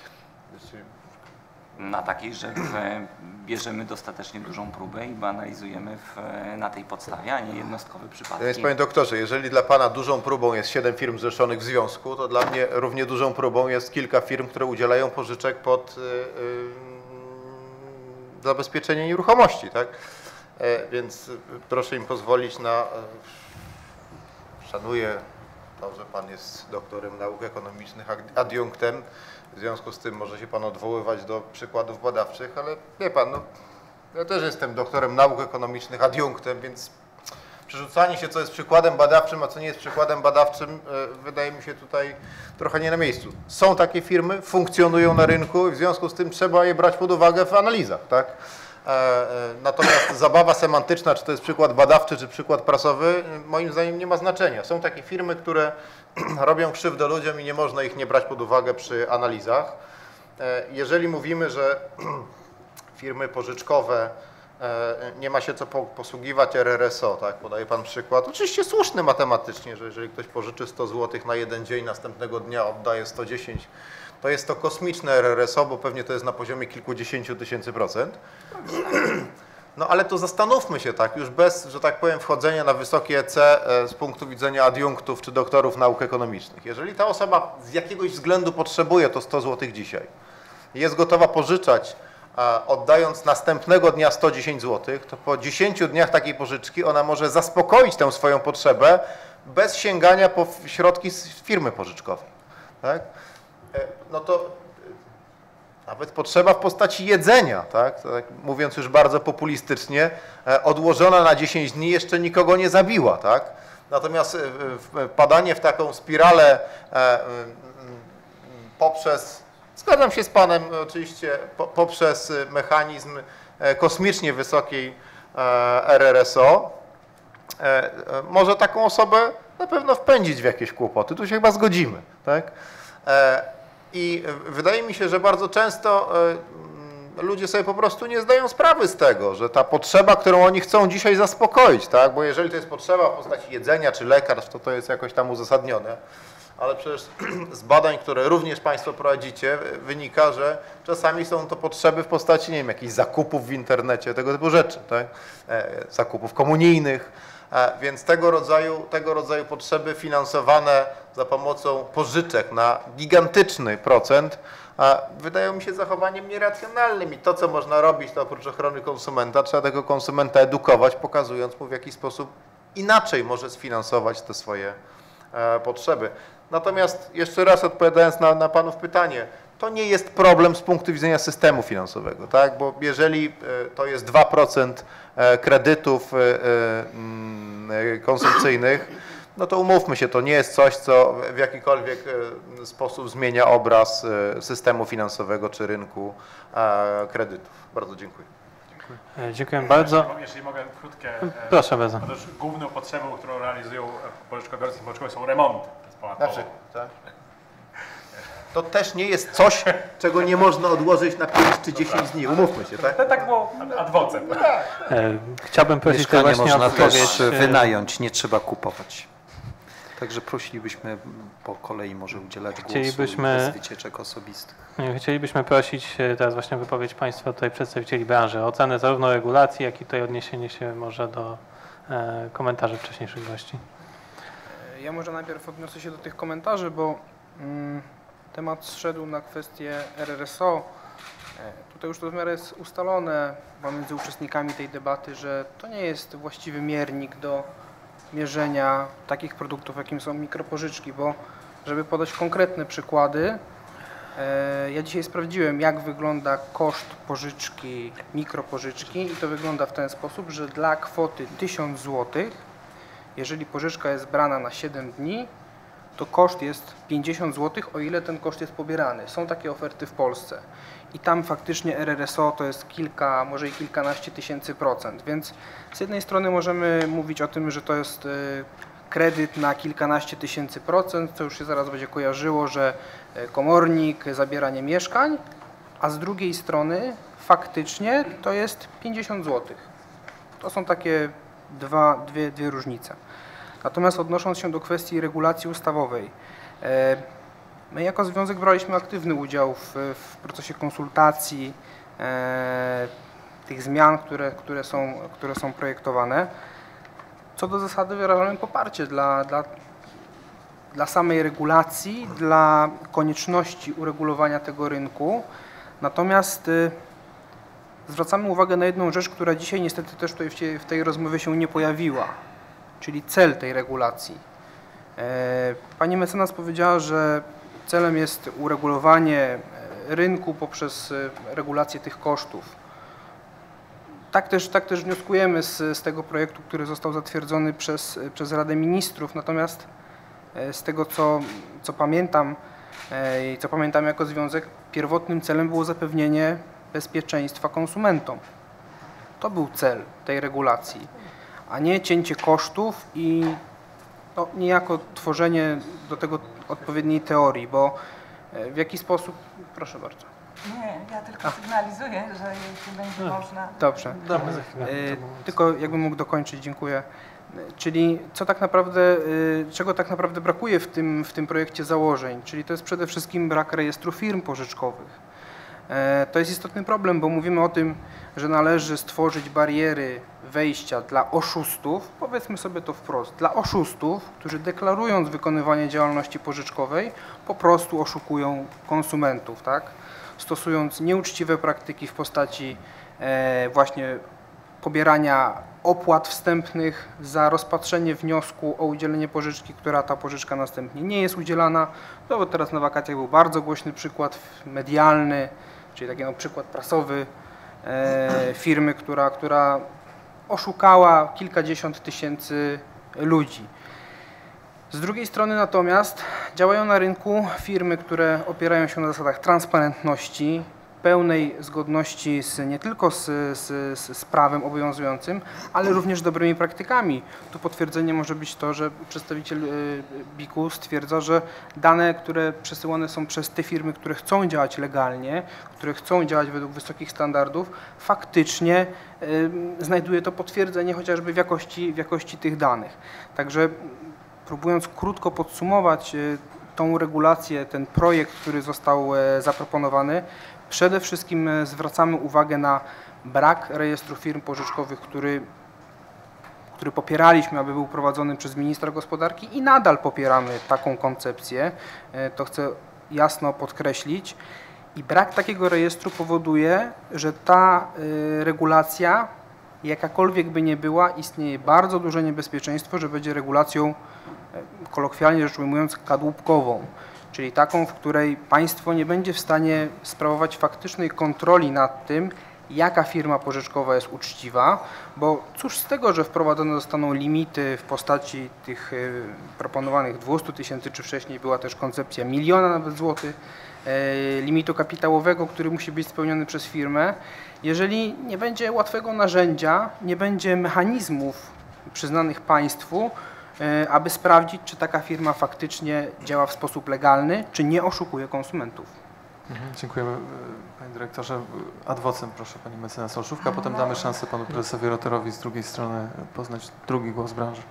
Na takiej, że w, bierzemy dostatecznie dużą próbę i analizujemy w, na tej podstawie, a nie jednostkowe przypadki. Więc panie doktorze, jeżeli dla pana dużą próbą jest siedem firm zrzeszonych w związku, to dla mnie równie dużą próbą jest kilka firm, które udzielają pożyczek pod yy, yy, zabezpieczenie nieruchomości, tak? E, więc proszę im pozwolić na... Yy, szanuję to, że pan jest doktorem nauk ekonomicznych, adiunktem. W związku z tym może się pan odwoływać do przykładów badawczych, ale wie pan, no, ja też jestem doktorem nauk ekonomicznych, adiunktem, więc przerzucanie się, co jest przykładem badawczym, a co nie jest przykładem badawczym, wydaje mi się tutaj trochę nie na miejscu. Są takie firmy, funkcjonują na rynku i w związku z tym trzeba je brać pod uwagę w analizach, tak? Natomiast zabawa semantyczna, czy to jest przykład badawczy, czy przykład prasowy, moim zdaniem nie ma znaczenia. Są takie firmy, które robią krzywdę ludziom i nie można ich nie brać pod uwagę przy analizach. Jeżeli mówimy, że firmy pożyczkowe nie ma się co posługiwać R R S O, tak, podaje pan przykład, oczywiście słuszny matematycznie, że jeżeli ktoś pożyczy sto złotych na jeden dzień, następnego dnia oddaje sto dziesięć, to jest to kosmiczne R R S O, bo pewnie to jest na poziomie kilkudziesięciu tysięcy procent. No ale to zastanówmy się tak, już bez, że tak powiem, wchodzenia na wysokie C z punktu widzenia adiunktów czy doktorów nauk ekonomicznych. Jeżeli ta osoba z jakiegoś względu potrzebuje to sto złotych dzisiaj, jest gotowa pożyczać, oddając następnego dnia sto dziesięć złotych, to po dziesięciu dniach takiej pożyczki ona może zaspokoić tę swoją potrzebę bez sięgania po środki z firmy pożyczkowej. Tak? No to nawet potrzeba w postaci jedzenia, tak? Tak, mówiąc już bardzo populistycznie, odłożona na dziesięć dni jeszcze nikogo nie zabiła. Tak? Natomiast wpadanie w taką spiralę poprzez, zgadzam się z Panem oczywiście, poprzez mechanizm kosmicznie wysokiej R R S O, może taką osobę na pewno wpędzić w jakieś kłopoty. Tu się chyba zgodzimy. Tak? I wydaje mi się, że bardzo często ludzie sobie po prostu nie zdają sprawy z tego, że ta potrzeba, którą oni chcą dzisiaj zaspokoić, tak? Bo jeżeli to jest potrzeba w postaci jedzenia czy lekarstw, to to jest jakoś tam uzasadnione, ale przecież z badań, które również Państwo prowadzicie, wynika, że czasami są to potrzeby w postaci, nie wiem, jakichś zakupów w internecie, tego typu rzeczy, tak? Zakupów komunijnych, więc tego rodzaju, tego rodzaju potrzeby finansowane za pomocą pożyczek na gigantyczny procent wydają mi się zachowaniem nieracjonalnym i to, co można robić, to oprócz ochrony konsumenta, trzeba tego konsumenta edukować, pokazując mu, w jaki sposób inaczej może sfinansować te swoje potrzeby. Natomiast jeszcze raz odpowiadając na, na Panów pytanie, to nie jest problem z punktu widzenia systemu finansowego, tak? Bo jeżeli to jest dwa procent kredytów konsumpcyjnych, no to umówmy się, to nie jest coś, co w jakikolwiek sposób zmienia obraz systemu finansowego czy rynku kredytów. Bardzo dziękuję. Dziękuję, dziękuję bardzo. Jeśli mogę krótkie. Proszę bardzo. Otóż główną potrzebą, którą realizują pożyczkobiorcy pożyczkowe, są remonty. Znaczy, tak? To też nie jest coś, czego nie można odłożyć na pięć czy dziesięć dni. Umówmy się, tak? To tak było ad vocem. Chciałbym prosić Mieszkanie właśnie można o odpowiedź. też wynająć, nie trzeba kupować. Także prosilibyśmy po kolei może udzielać głosu Chcielibyśmy- bez wycieczek osobistych. Chcielibyśmy prosić teraz właśnie o wypowiedź Państwa tutaj przedstawicieli branży, o ocenę zarówno regulacji, jak i tutaj odniesienie się może do e, komentarzy wcześniejszych gości. Ja może najpierw odniosę się do tych komentarzy, bo mm, temat zszedł na kwestię R R S O. E, Tutaj już to w miarę jest ustalone pomiędzy uczestnikami tej debaty, że to nie jest właściwy miernik do mierzenia takich produktów, jakim są mikropożyczki, bo żeby podać konkretne przykłady, e, ja dzisiaj sprawdziłem, jak wygląda koszt pożyczki, mikropożyczki i to wygląda w ten sposób, że dla kwoty tysiąc złotych, jeżeli pożyczka jest brana na siedem dni, to koszt jest pięćdziesiąt złotych, o ile ten koszt jest pobierany. Są takie oferty w Polsce i tam faktycznie R R S O to jest kilka, może i kilkanaście tysięcy procent, więc z jednej strony możemy mówić o tym, że to jest kredyt na kilkanaście tysięcy procent, co już się zaraz będzie kojarzyło, że komornik, zabieranie mieszkań, a z drugiej strony faktycznie to jest pięćdziesiąt złotych. To są takie dwa, dwie, dwie różnice. Natomiast odnosząc się do kwestii regulacji ustawowej, my jako związek braliśmy aktywny udział w, w procesie konsultacji e, tych zmian, które, które, są, które są projektowane. Co do zasady wyrażamy poparcie dla, dla, dla samej regulacji, dla konieczności uregulowania tego rynku. Natomiast y, zwracamy uwagę na jedną rzecz, która dzisiaj niestety też tutaj w, tej, w tej rozmowie się nie pojawiła, czyli cel tej regulacji. E, pani mecenas powiedziała, że celem jest uregulowanie rynku poprzez regulację tych kosztów. Tak też, tak też wnioskujemy z, z tego projektu, który został zatwierdzony przez, przez Radę Ministrów, natomiast z tego, co, co pamiętam i co pamiętam jako związek, pierwotnym celem było zapewnienie bezpieczeństwa konsumentom. To był cel tej regulacji, a nie cięcie kosztów i no, niejako tworzenie do tego odpowiedniej teorii, bo w jaki sposób... Proszę bardzo. Nie, ja tylko sygnalizuję, że jeśli będzie można... Dobrze. Dobrze, za chwilę. E, tylko jakbym mógł dokończyć, dziękuję. Czyli co tak naprawdę, e, czego tak naprawdę brakuje w tym, w tym projekcie założeń, czyli to jest przede wszystkim brak rejestru firm pożyczkowych. To jest istotny problem, bo mówimy o tym, że należy stworzyć bariery wejścia dla oszustów, powiedzmy sobie to wprost, dla oszustów, którzy deklarując wykonywanie działalności pożyczkowej, po prostu oszukują konsumentów, tak? Stosując nieuczciwe praktyki w postaci właśnie pobierania opłat wstępnych za rozpatrzenie wniosku o udzielenie pożyczki, która ta pożyczka następnie nie jest udzielana. No bo teraz na wakacjach był bardzo głośny przykład medialny, czyli taki no, przykład prasowy e, firmy, która, która oszukała kilkadziesiąt tysięcy ludzi. Z drugiej strony natomiast działają na rynku firmy, które opierają się na zasadach transparentności, pełnej zgodności z, nie tylko z, z, z prawem obowiązującym, ale również dobrymi praktykami. Tu potwierdzeniem może być to, że przedstawiciel B I K-u stwierdza, że dane, które przesyłane są przez te firmy, które chcą działać legalnie, które chcą działać według wysokich standardów, faktycznie y, znajduje to potwierdzenie chociażby w jakości, w jakości tych danych. Także próbując krótko podsumować y, tą regulację, ten projekt, który został y, zaproponowany, przede wszystkim zwracamy uwagę na brak rejestru firm pożyczkowych, który, który popieraliśmy, aby był prowadzony przez ministra gospodarki i nadal popieramy taką koncepcję. To chcę jasno podkreślić. I brak takiego rejestru powoduje, że ta regulacja, jakakolwiek by nie była, istnieje bardzo duże niebezpieczeństwo, że będzie regulacją, kolokwialnie rzecz ujmując, kadłubkową. Czyli taką, w której państwo nie będzie w stanie sprawować faktycznej kontroli nad tym, jaka firma pożyczkowa jest uczciwa, bo cóż z tego, że wprowadzone zostaną limity w postaci tych proponowanych dwieście tysięcy, czy wcześniej była też koncepcja miliona nawet złotych, limitu kapitałowego, który musi być spełniony przez firmę, jeżeli nie będzie łatwego narzędzia, nie będzie mechanizmów przyznanych państwu, aby sprawdzić, czy taka firma faktycznie działa w sposób legalny, czy nie oszukuje konsumentów. Mhm, dziękujemy panie dyrektorze. Ad vocem proszę pani mecenas Olszówka, potem damy szansę panu prezesowi Rotterowi z drugiej strony poznać drugi głos branży.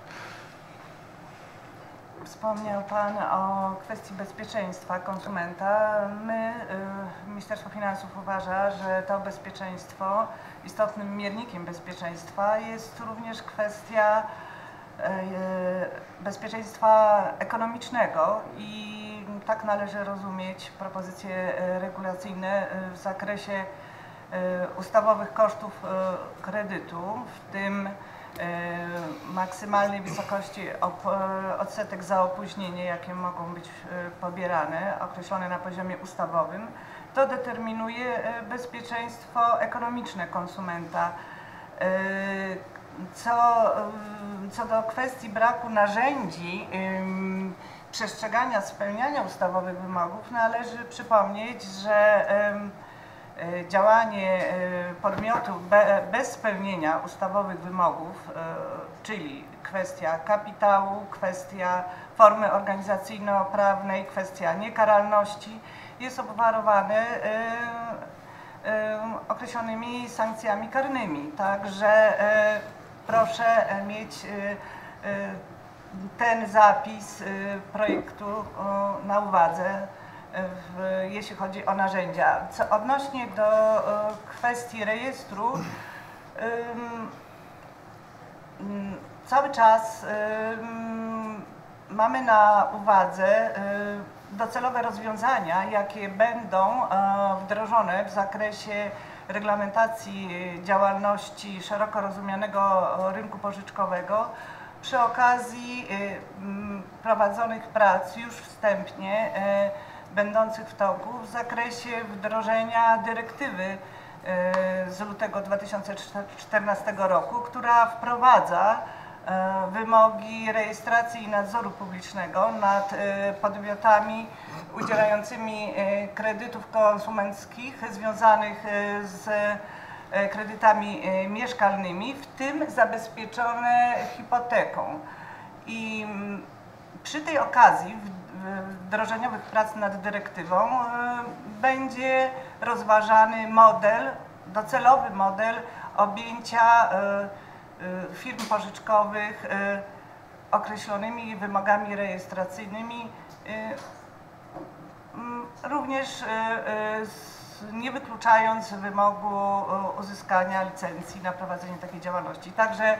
Wspomniał Pan o kwestii bezpieczeństwa konsumenta. My, Ministerstwo Finansów uważa, że to bezpieczeństwo, istotnym miernikiem bezpieczeństwa jest również kwestia bezpieczeństwa ekonomicznego i tak należy rozumieć propozycje regulacyjne w zakresie ustawowych kosztów kredytu, w tym maksymalnej wysokości odsetek za opóźnienie, jakie mogą być pobierane, określone na poziomie ustawowym. To determinuje bezpieczeństwo ekonomiczne konsumenta. Co, co do kwestii braku narzędzi ym, przestrzegania, spełniania ustawowych wymogów, należy przypomnieć, że ym, y, działanie y, podmiotu be, bez spełnienia ustawowych wymogów, y, czyli kwestia kapitału, kwestia formy organizacyjno-prawnej, kwestia niekaralności, jest obwarowane y, y, określonymi sankcjami karnymi. Także y, proszę mieć ten zapis projektu na uwadze, jeśli chodzi o narzędzia. Co odnośnie do kwestii rejestru, cały czas mamy na uwadze docelowe rozwiązania, jakie będą wdrożone w zakresie reglamentacji działalności szeroko rozumianego rynku pożyczkowego przy okazji prowadzonych prac już wstępnie będących w toku w zakresie wdrożenia dyrektywy z lutego dwa tysiące czternastego roku, która wprowadza wymogi rejestracji i nadzoru publicznego nad podmiotami udzielającymi kredytów konsumenckich związanych z kredytami mieszkalnymi, w tym zabezpieczone hipoteką. I przy tej okazji wdrożeniowych prac nad dyrektywą będzie rozważany model, docelowy model objęcia firm pożyczkowych określonymi wymogami rejestracyjnymi, również z nie wykluczając wymogu uzyskania licencji na prowadzenie takiej działalności. Także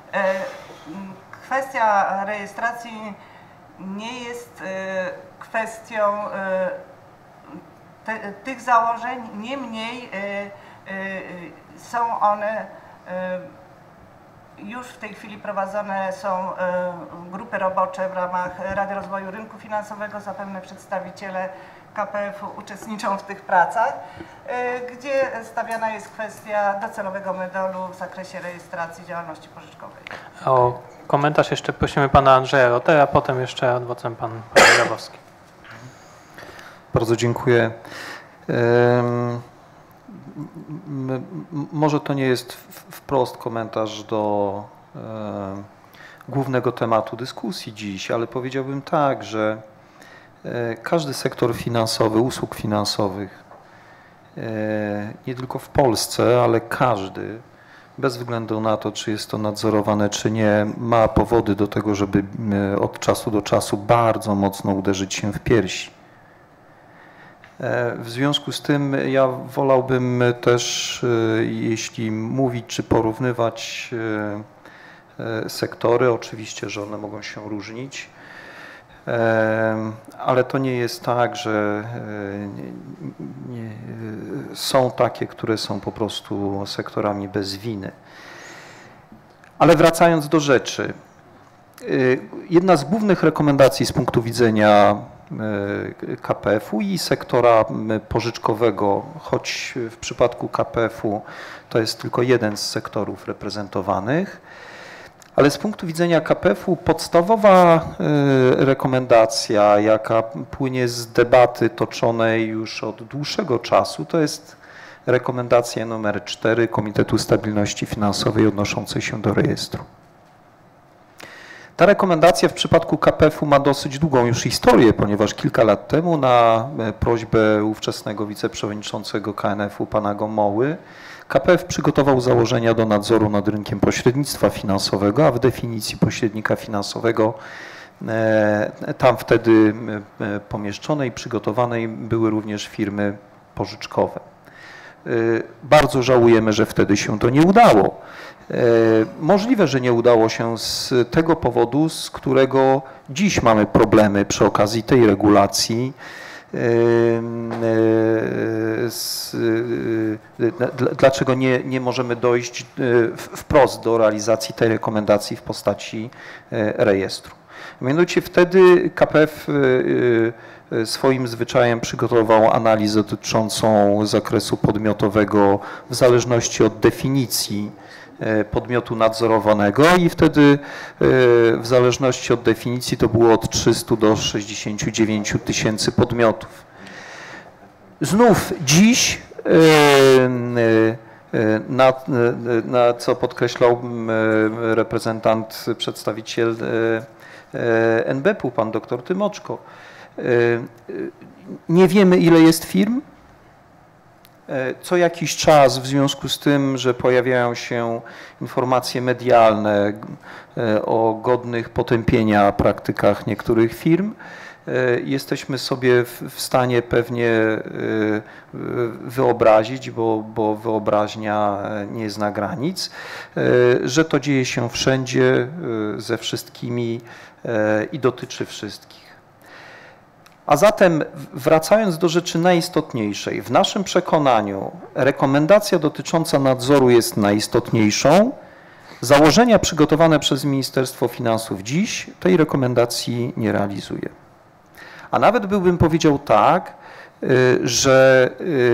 kwestia rejestracji nie jest kwestią te, tych założeń, niemniej są one już w tej chwili prowadzone są grupy robocze w ramach Rady Rozwoju Rynku Finansowego, zapewne przedstawiciele K P F u uczestniczą w tych pracach, gdzie stawiana jest kwestia docelowego modelu w zakresie rejestracji działalności pożyczkowej. O komentarz jeszcze prosimy pana Andrzeja Rotera, a potem jeszcze adwocem pan Grabowski. Bardzo dziękuję. Może to nie jest wprost komentarz do e, głównego tematu dyskusji dziś, ale powiedziałbym tak, że e, każdy sektor finansowy, usług finansowych, e, nie tylko w Polsce, ale każdy, bez względu na to, czy jest to nadzorowane, czy nie, ma powody do tego, żeby e, od czasu do czasu bardzo mocno uderzyć się w piersi. W związku z tym ja wolałbym też, jeśli mówić czy porównywać sektory, oczywiście, że one mogą się różnić, ale to nie jest tak, że nie, nie, są takie, które są po prostu sektorami bez winy. Ale wracając do rzeczy, jedna z głównych rekomendacji z punktu widzenia K P F u i sektora pożyczkowego, choć w przypadku K P F u to jest tylko jeden z sektorów reprezentowanych, ale z punktu widzenia K P F u podstawowa rekomendacja, jaka płynie z debaty toczonej już od dłuższego czasu, to jest rekomendacja numer cztery Komitetu Stabilności Finansowej odnoszącej się do rejestru. Ta rekomendacja w przypadku K P F u ma dosyć długą już historię, ponieważ kilka lat temu na prośbę ówczesnego wiceprzewodniczącego K N F u pana Gomoły K P F przygotował założenia do nadzoru nad rynkiem pośrednictwa finansowego, a w definicji pośrednika finansowego tam wtedy pomieszczonej, przygotowanej były również firmy pożyczkowe. Bardzo żałujemy, że wtedy się to nie udało. Możliwe, że nie udało się z tego powodu, z którego dziś mamy problemy przy okazji tej regulacji. Dlaczego nie, nie możemy dojść wprost do realizacji tej rekomendacji w postaci rejestru? Mianowicie wtedy K P F swoim zwyczajem przygotował analizę dotyczącą zakresu podmiotowego w zależności od definicji podmiotu nadzorowanego i wtedy w zależności od definicji to było od trzystu do sześćdziesięciu dziewięciu tysięcy podmiotów. Znów dziś, na, na co podkreślał reprezentant, przedstawiciel N B P u, pan doktor Tymoczko, nie wiemy, ile jest firm. Co jakiś czas w związku z tym, że pojawiają się informacje medialne o godnych potępienia praktykach niektórych firm, jesteśmy sobie w stanie pewnie wyobrazić, bo, bo wyobraźnia nie zna granic, że to dzieje się wszędzie, ze wszystkimi i dotyczy wszystkich. A zatem wracając do rzeczy najistotniejszej, w naszym przekonaniu rekomendacja dotycząca nadzoru jest najistotniejszą. Założenia przygotowane przez Ministerstwo Finansów dziś tej rekomendacji nie realizuje. A nawet byłbym powiedział tak, że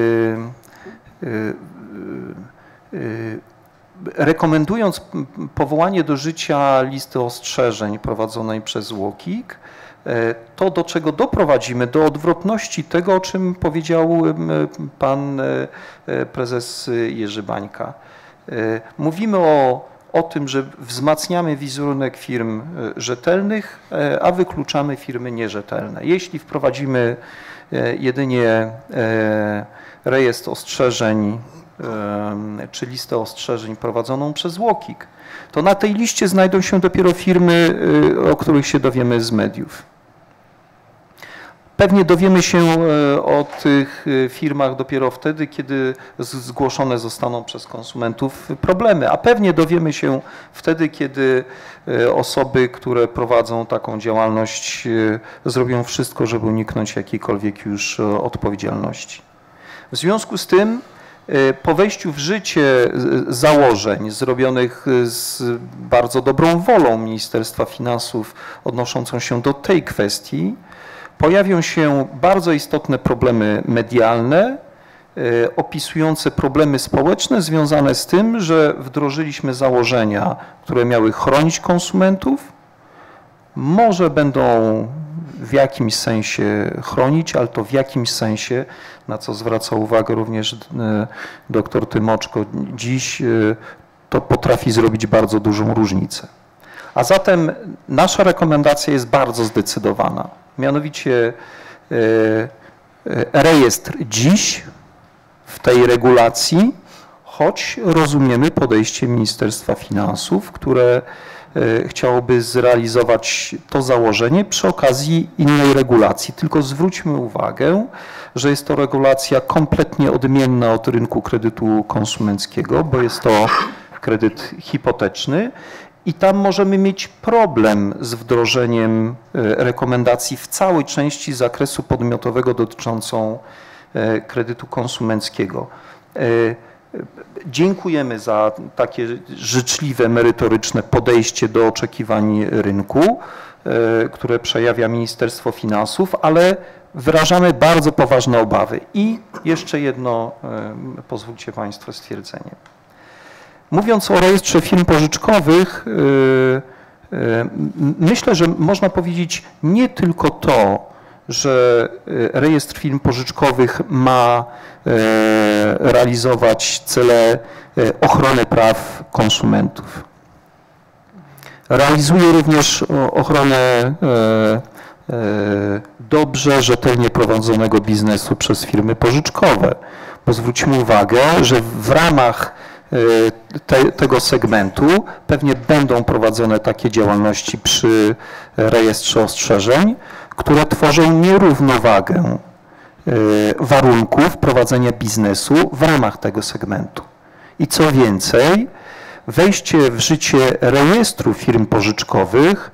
rekomendując powołanie do życia listy ostrzeżeń prowadzonej przez UOKiK, to, do czego doprowadzimy, do odwrotności tego, o czym powiedział pan prezes Jerzy Bańka. Mówimy o, o tym, że wzmacniamy wizerunek firm rzetelnych, a wykluczamy firmy nierzetelne. Jeśli wprowadzimy jedynie rejestr ostrzeżeń, czy listę ostrzeżeń prowadzoną przez UOKiK, to na tej liście znajdą się dopiero firmy, o których się dowiemy z mediów. Pewnie dowiemy się o tych firmach dopiero wtedy, kiedy zgłoszone zostaną przez konsumentów problemy, a pewnie dowiemy się wtedy, kiedy osoby, które prowadzą taką działalność, zrobią wszystko, żeby uniknąć jakiejkolwiek już odpowiedzialności. W związku z tym po wejściu w życie założeń zrobionych z bardzo dobrą wolą Ministerstwa Finansów odnoszącą się do tej kwestii, pojawią się bardzo istotne problemy medialne, opisujące problemy społeczne związane z tym, że wdrożyliśmy założenia, które miały chronić konsumentów, może będą w jakimś sensie chronić, ale to w jakimś sensie, na co zwraca uwagę również doktor Tymoczko dziś, to potrafi zrobić bardzo dużą różnicę. A zatem nasza rekomendacja jest bardzo zdecydowana. Mianowicie rejestr dziś w tej regulacji, choć rozumiemy podejście Ministerstwa Finansów, które chciałoby zrealizować to założenie przy okazji innej regulacji. Tylko zwróćmy uwagę, że jest to regulacja kompletnie odmienna od rynku kredytu konsumenckiego, bo jest to kredyt hipoteczny i tam możemy mieć problem z wdrożeniem rekomendacji w całej części zakresu podmiotowego dotyczącą kredytu konsumenckiego. Dziękujemy za takie życzliwe, merytoryczne podejście do oczekiwań rynku, które przejawia Ministerstwo Finansów, ale wyrażamy bardzo poważne obawy. I jeszcze jedno, pozwólcie Państwo, stwierdzenie. Mówiąc o rejestrze firm pożyczkowych, myślę, że można powiedzieć nie tylko to, że rejestr firm pożyczkowych ma realizować cele ochrony praw konsumentów. Realizuje również ochronę dobrze, rzetelnie prowadzonego biznesu przez firmy pożyczkowe. Bo zwróćmy uwagę, że w ramach te, tego segmentu pewnie będą prowadzone takie działalności przy rejestrze ostrzeżeń, które tworzą nierównowagę warunków prowadzenia biznesu w ramach tego segmentu. I co więcej, wejście w życie rejestru firm pożyczkowych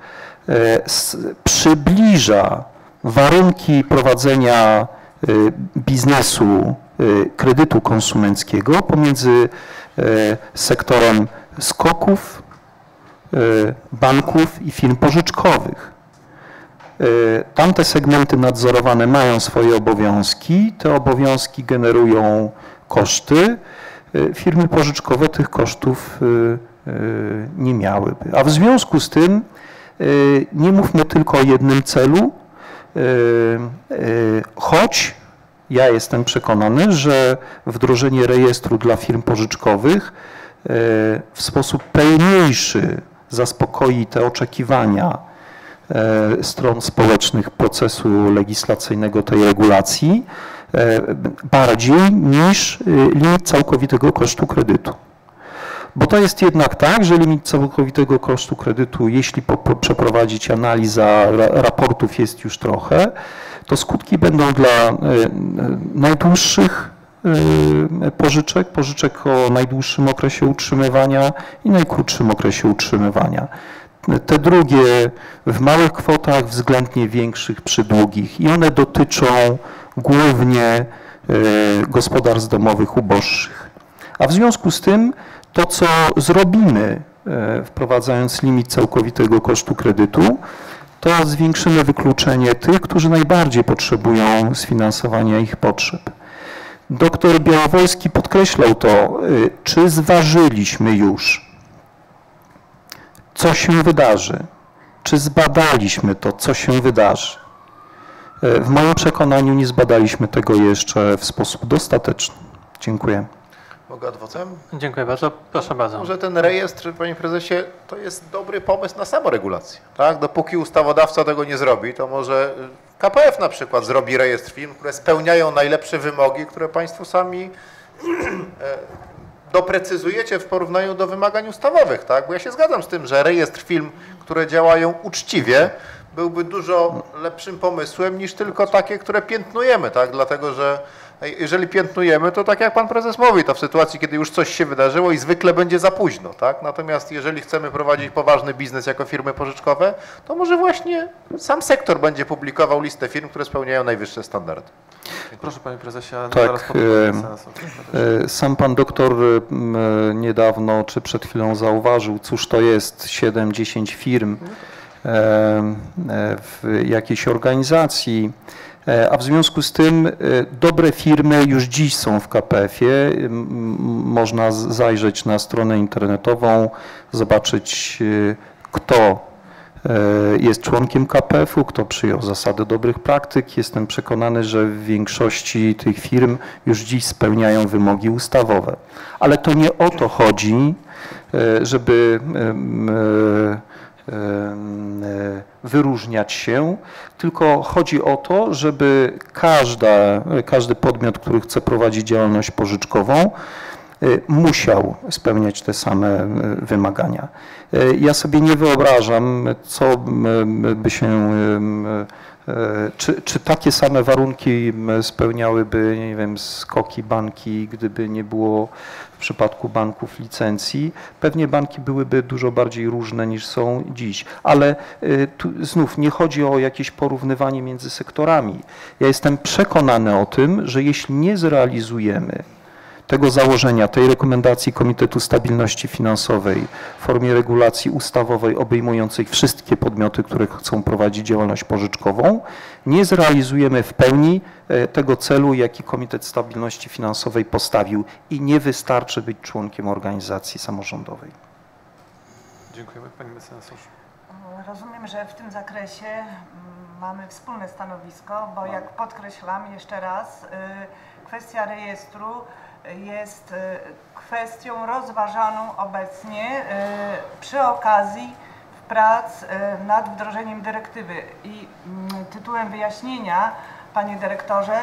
przybliża warunki prowadzenia biznesu kredytu konsumenckiego pomiędzy sektorem skoków, banków i firm pożyczkowych. Tamte segmenty nadzorowane mają swoje obowiązki, te obowiązki generują koszty, firmy pożyczkowe tych kosztów nie miałyby. A w związku z tym nie mówmy tylko o jednym celu, choć ja jestem przekonany, że wdrożenie rejestru dla firm pożyczkowych w sposób pełniejszy zaspokoi te oczekiwania stron społecznych procesu legislacyjnego tej regulacji bardziej niż limit całkowitego kosztu kredytu. Bo to jest jednak tak, że limit całkowitego kosztu kredytu, jeśli po, po przeprowadzić analiza raportów jest już trochę, to skutki będą dla najdłuższych pożyczek, pożyczek o najdłuższym okresie utrzymywania i najkrótszym okresie utrzymywania. Te drugie w małych kwotach, względnie większych przy długich i one dotyczą głównie gospodarstw domowych uboższych. A w związku z tym to, co zrobimy, wprowadzając limit całkowitego kosztu kredytu, to zwiększymy wykluczenie tych, którzy najbardziej potrzebują sfinansowania ich potrzeb. Doktor Białowolski podkreślał to, czy zważyliśmy już, co się wydarzy, czy zbadaliśmy to, co się wydarzy. W moim przekonaniu nie zbadaliśmy tego jeszcze w sposób dostateczny. Dziękuję. Mogę adwocem? Dziękuję bardzo. Proszę bardzo. Może ten rejestr, panie prezesie, to jest dobry pomysł na samoregulację. Tak? Dopóki ustawodawca tego nie zrobi, to może K P F na przykład zrobi rejestr firm, które spełniają najlepsze wymogi, które państwo sami doprecyzujecie w porównaniu do wymagań ustawowych. Tak? Bo ja się zgadzam z tym, że rejestr firm, które działają uczciwie, byłby dużo lepszym pomysłem niż tylko takie, które piętnujemy, tak? Dlatego, że jeżeli piętnujemy, to tak jak pan prezes mówi, to w sytuacji, kiedy już coś się wydarzyło i zwykle będzie za późno, tak? Natomiast jeżeli chcemy prowadzić poważny biznes jako firmy pożyczkowe, to może właśnie sam sektor będzie publikował listę firm, które spełniają najwyższe standardy. Proszę panie prezesie, tak, zaraz e, sam pan doktor e, niedawno czy przed chwilą zauważył, cóż to jest siedem dziesięć firm e, w jakiejś organizacji. A w związku z tym dobre firmy już dziś są w K P F-ie. Można zajrzeć na stronę internetową, zobaczyć, kto jest członkiem K P F-u, kto przyjął zasady dobrych praktyk. Jestem przekonany, że w większości tych firm już dziś spełniają wymogi ustawowe. Ale to nie o to chodzi, żeby wyróżniać się, tylko chodzi o to, żeby każda, każdy podmiot, który chce prowadzić działalność pożyczkową, musiał spełniać te same wymagania. Ja sobie nie wyobrażam, co by się, czy, czy takie same warunki spełniałyby, nie wiem, SKOK-i, banki, gdyby nie było w przypadku banków licencji. Pewnie banki byłyby dużo bardziej różne niż są dziś, ale tu znów nie chodzi o jakieś porównywanie między sektorami. Ja jestem przekonany o tym, że jeśli nie zrealizujemy tego założenia, tej rekomendacji Komitetu Stabilności Finansowej w formie regulacji ustawowej obejmującej wszystkie podmioty, które chcą prowadzić działalność pożyczkową, nie zrealizujemy w pełni tego celu, jaki Komitet Stabilności Finansowej postawił i nie wystarczy być członkiem organizacji samorządowej. Dziękujemy. Pani mecenas. Rozumiem, że w tym zakresie mamy wspólne stanowisko, bo jak podkreślam jeszcze raz, kwestia rejestru jest kwestią rozważaną obecnie przy okazji prac nad wdrożeniem dyrektywy. I tytułem wyjaśnienia, panie dyrektorze,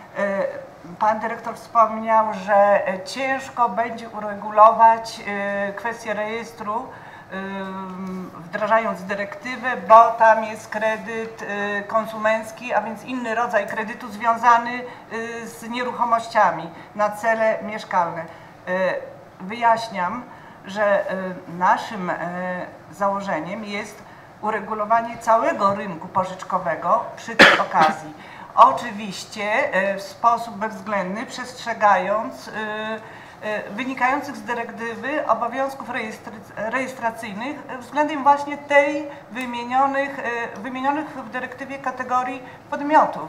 pan dyrektor wspomniał, że ciężko będzie uregulować kwestię rejestru, wdrażając dyrektywę, bo tam jest kredyt konsumencki, a więc inny rodzaj kredytu związany z nieruchomościami na cele mieszkalne. Wyjaśniam, że naszym założeniem jest uregulowanie całego rynku pożyczkowego przy tej okazji. Oczywiście w sposób bezwzględny, przestrzegając wynikających z dyrektywy obowiązków rejestracyjnych względem właśnie tej wymienionych, wymienionych w dyrektywie kategorii podmiotów.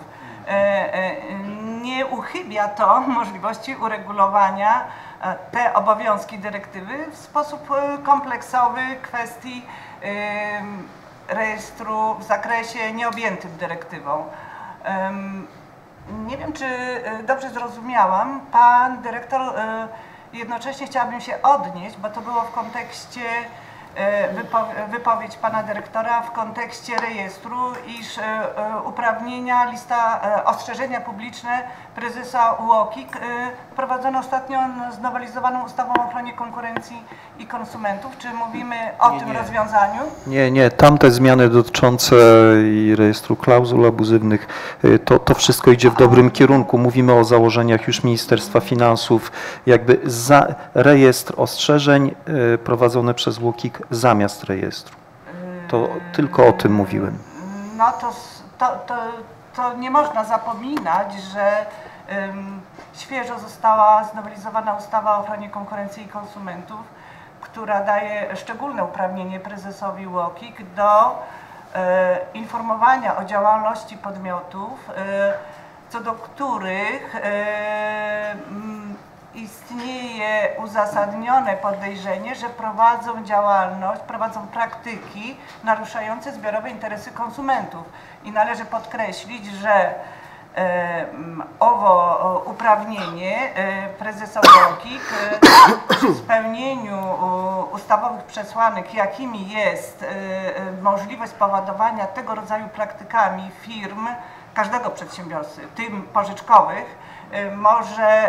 Nie uchybia to możliwości uregulowania te obowiązki dyrektywy w sposób kompleksowy kwestii rejestru w zakresie nieobjętym dyrektywą. Nie wiem, czy dobrze zrozumiałam. Pan dyrektor, jednocześnie chciałabym się odnieść, bo to było w kontekście wypowiedź pana dyrektora w kontekście rejestru, iż uprawnienia, lista ostrzeżenia publiczne prezesa U O K I K wprowadzono ostatnio znowelizowaną ustawą o ochronie konkurencji i konsumentów. Czy mówimy o nie, tym nie. rozwiązaniu? Nie, nie. Tamte zmiany dotyczące i rejestru klauzul abuzywnych, to, to wszystko idzie w dobrym kierunku. Mówimy o założeniach już Ministerstwa Finansów, jakby za rejestr ostrzeżeń prowadzony przez U O K I K zamiast rejestru. To tylko o tym mówiłem. No to, to, to, to nie można zapominać, że um, świeżo została znowelizowana ustawa o ochronie konkurencji i konsumentów, która daje szczególne uprawnienie prezesowi U O K I K do e, informowania o działalności podmiotów, e, co do których e, m, istnieje uzasadnione podejrzenie, że prowadzą działalność, prowadzą praktyki naruszające zbiorowe interesy konsumentów. I należy podkreślić, że e, owo uprawnienie e, prezesa U O K I K e, przy spełnieniu e, ustawowych przesłanek, jakimi jest e, możliwość spowodowania tego rodzaju praktykami firm, każdego przedsiębiorcy, tym pożyczkowych, może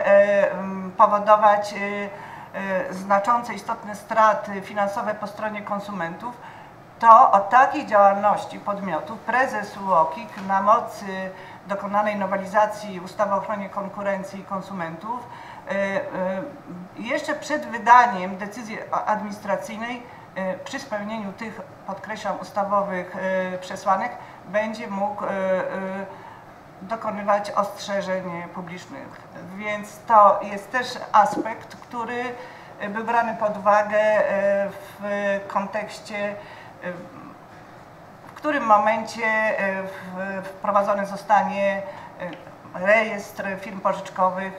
powodować znaczące, istotne straty finansowe po stronie konsumentów. to o takiej działalności podmiotów prezes U O K I K na mocy dokonanej nowelizacji ustawy o ochronie konkurencji i konsumentów jeszcze przed wydaniem decyzji administracyjnej przy spełnieniu tych, podkreślam, ustawowych przesłanek będzie mógł dokonywać ostrzeżeń publicznych. Więc to jest też aspekt, który był brany pod uwagę w kontekście, w którym momencie wprowadzony zostanie rejestr firm pożyczkowych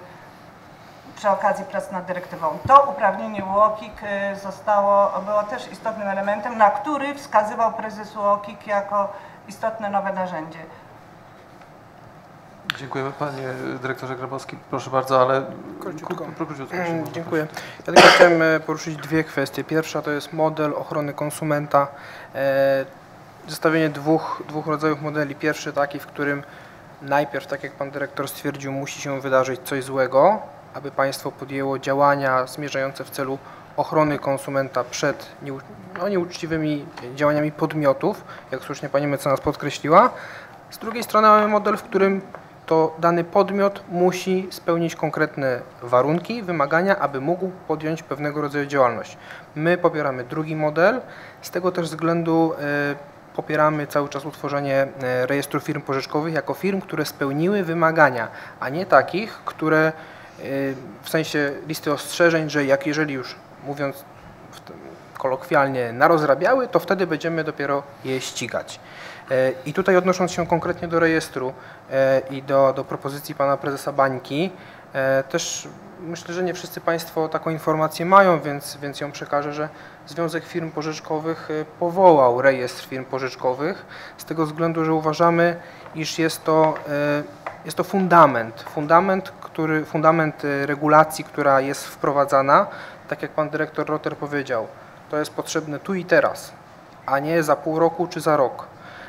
przy okazji prac nad dyrektywą. To uprawnienie U O K I K zostało, było też istotnym elementem, na który wskazywał prezes U O K I K jako istotne nowe narzędzie. Dziękujemy panie dyrektorze Grabowski. Proszę bardzo, ale Króciutko. króciutko. Dziękuję. Ja tylko chciałem poruszyć dwie kwestie. Pierwsza to jest model ochrony konsumenta. Zestawienie dwóch, dwóch rodzajów modeli. Pierwszy taki, w którym najpierw, tak jak pan dyrektor stwierdził, musi się wydarzyć coś złego, aby państwo podjęło działania zmierzające w celu ochrony konsumenta przed nieucz no, nieuczciwymi działaniami podmiotów, jak słusznie pani mecenas podkreśliła. Z drugiej strony mamy model, w którym to dany podmiot musi spełnić konkretne warunki, wymagania, aby mógł podjąć pewnego rodzaju działalność. My popieramy drugi model, z tego też względu y, popieramy cały czas utworzenie y, rejestru firm pożyczkowych jako firm, które spełniły wymagania, a nie takich, które y, w sensie listy ostrzeżeń, że jak jeżeli już, mówiąc w tym, kolokwialnie, narozrabiały, to wtedy będziemy dopiero je ścigać. I tutaj odnosząc się konkretnie do rejestru i do, do propozycji pana prezesa Bańki, też myślę, że nie wszyscy państwo taką informację mają, więc, więc ją przekażę, że Związek Firm Pożyczkowych powołał rejestr firm pożyczkowych z tego względu, że uważamy, iż jest to, jest to fundament, fundament, który, fundament regulacji, która jest wprowadzana, tak jak pan dyrektor Rotter powiedział, to jest potrzebne tu i teraz, a nie za pół roku czy za rok.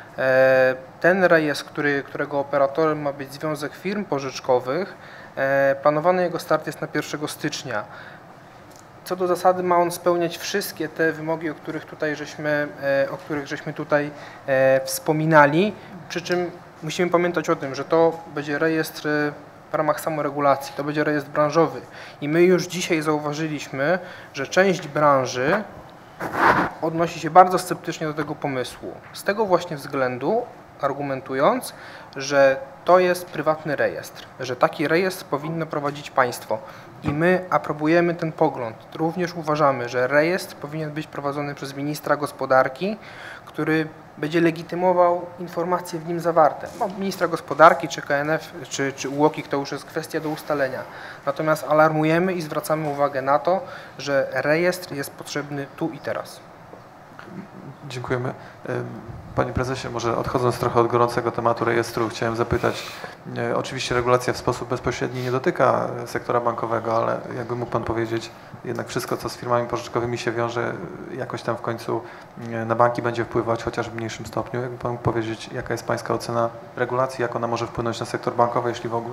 Ten rejestr, który, którego operatorem ma być Związek Firm Pożyczkowych, planowany jego start jest na pierwszego stycznia. Co do zasady ma on spełniać wszystkie te wymogi, o których tutaj żeśmy, o których żeśmy tutaj wspominali, przy czym musimy pamiętać o tym, że to będzie rejestr w ramach samoregulacji, to będzie rejestr branżowy i my już dzisiaj zauważyliśmy, że część branży odnosi się bardzo sceptycznie do tego pomysłu. Z tego właśnie względu, argumentując, że to jest prywatny rejestr, że taki rejestr powinno prowadzić państwo i my aprobujemy ten pogląd. Również uważamy, że rejestr powinien być prowadzony przez ministra gospodarki, który będzie legitymował informacje w nim zawarte. No, ministra gospodarki, czy K N F, czy, czy U O K I K to już jest kwestia do ustalenia. Natomiast alarmujemy i zwracamy uwagę na to, że rejestr jest potrzebny tu i teraz. Dziękujemy. Panie prezesie, może odchodząc trochę od gorącego tematu rejestru, chciałem zapytać, oczywiście regulacja w sposób bezpośredni nie dotyka sektora bankowego, ale jakby mógł pan powiedzieć, jednak wszystko, co z firmami pożyczkowymi się wiąże, jakoś tam w końcu na banki będzie wpływać, chociaż w mniejszym stopniu. Jakby pan mógł powiedzieć, jaka jest pańska ocena regulacji, jak ona może wpłynąć na sektor bankowy, jeśli w ogóle?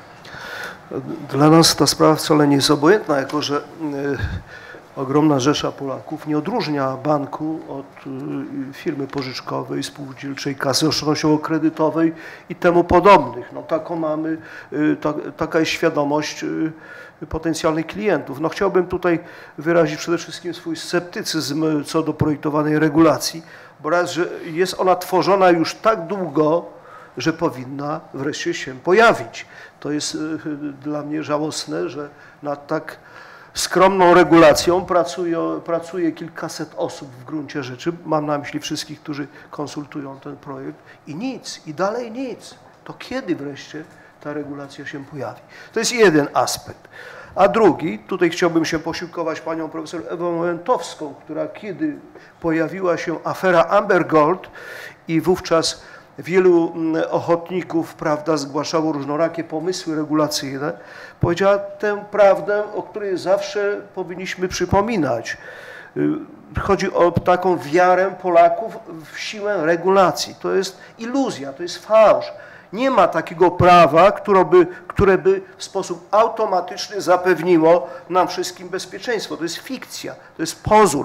Dla nas ta sprawa wcale nie jest obojętna, jako że ogromna rzesza Polaków nie odróżnia banku od firmy pożyczkowej, spółdzielczej, kasy oszczędnościowo-kredytowej i temu podobnych. No, taką mamy, ta, taka jest świadomość potencjalnych klientów. No, chciałbym tutaj wyrazić przede wszystkim swój sceptycyzm co do projektowanej regulacji, bo raz, że jest ona tworzona już tak długo, że powinna wreszcie się pojawić. To jest dla mnie żałosne, że nad tak skromną regulacją pracuje, pracuje kilkaset osób w gruncie rzeczy, mam na myśli wszystkich, którzy konsultują ten projekt i nic, i dalej nic. To kiedy wreszcie ta regulacja się pojawi? To jest jeden aspekt. A drugi, tutaj chciałbym się posiłkować panią profesor Ewą Łętowską, która kiedy pojawiła się afera Amber Gold i wówczas wielu ochotników, prawda, zgłaszało różnorakie pomysły regulacyjne, powiedziała tę prawdę, o której zawsze powinniśmy przypominać. Chodzi o taką wiarę Polaków w siłę regulacji. To jest iluzja, to jest fałsz. Nie ma takiego prawa, które by, które by w sposób automatyczny zapewniło nam wszystkim bezpieczeństwo. To jest fikcja, to jest pozór.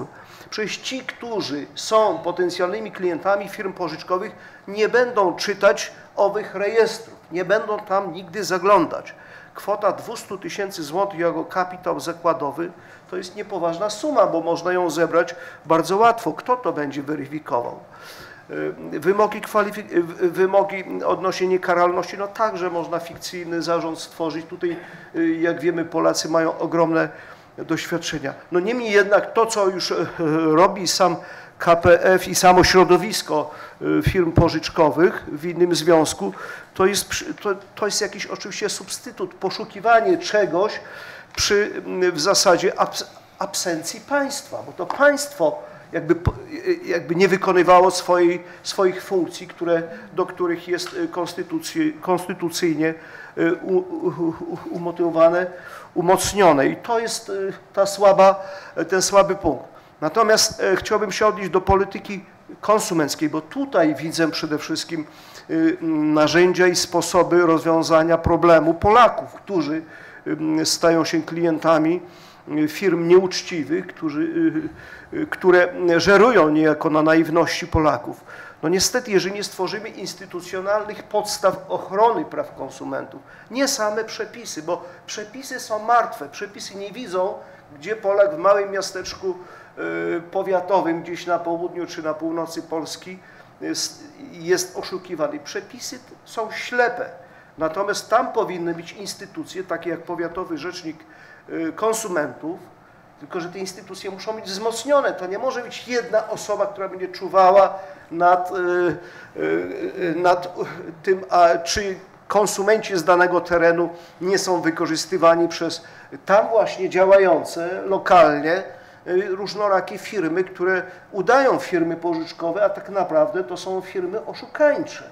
Przecież ci, którzy są potencjalnymi klientami firm pożyczkowych, nie będą czytać owych rejestrów, nie będą tam nigdy zaglądać. Kwota dwieście tysięcy złotych jako kapitał zakładowy to jest niepoważna suma, bo można ją zebrać bardzo łatwo. Kto to będzie weryfikował? Wymogi, kwalifik- wymogi odnośnie niekaralności, no także można fikcyjny zarząd stworzyć. Tutaj, jak wiemy, Polacy mają ogromne doświadczenia. No niemniej jednak to, co już robi sam K P F i samo środowisko firm pożyczkowych w innym związku, to jest, to, to jest jakiś oczywiście substytut, poszukiwanie czegoś przy w zasadzie abs absencji państwa, bo to państwo jakby, jakby nie wykonywało swojej, swoich funkcji, które, do których jest konstytucji, konstytucyjnie umotywowane, umocnione. I to jest ta słaba, ten słaby punkt. Natomiast chciałbym się odnieść do polityki konsumenckiej, bo tutaj widzę przede wszystkim narzędzia i sposoby rozwiązania problemu Polaków, którzy stają się klientami firm nieuczciwych, którzy, które żerują niejako na naiwności Polaków. No niestety, jeżeli nie stworzymy instytucjonalnych podstaw ochrony praw konsumentów, nie same przepisy, bo przepisy są martwe, przepisy nie widzą, gdzie Polak w małym miasteczku powiatowym, gdzieś na południu czy na północy Polski jest, jest oszukiwany. Przepisy są ślepe, natomiast tam powinny być instytucje, takie jak Powiatowy Rzecznik Konsumentów, tylko że te instytucje muszą być wzmocnione. To nie może być jedna osoba, która będzie czuwała nad, nad tym, a czy konsumenci z danego terenu nie są wykorzystywani przez tam właśnie działające lokalnie różnorakie firmy, które udają firmy pożyczkowe, a tak naprawdę to są firmy oszukańcze.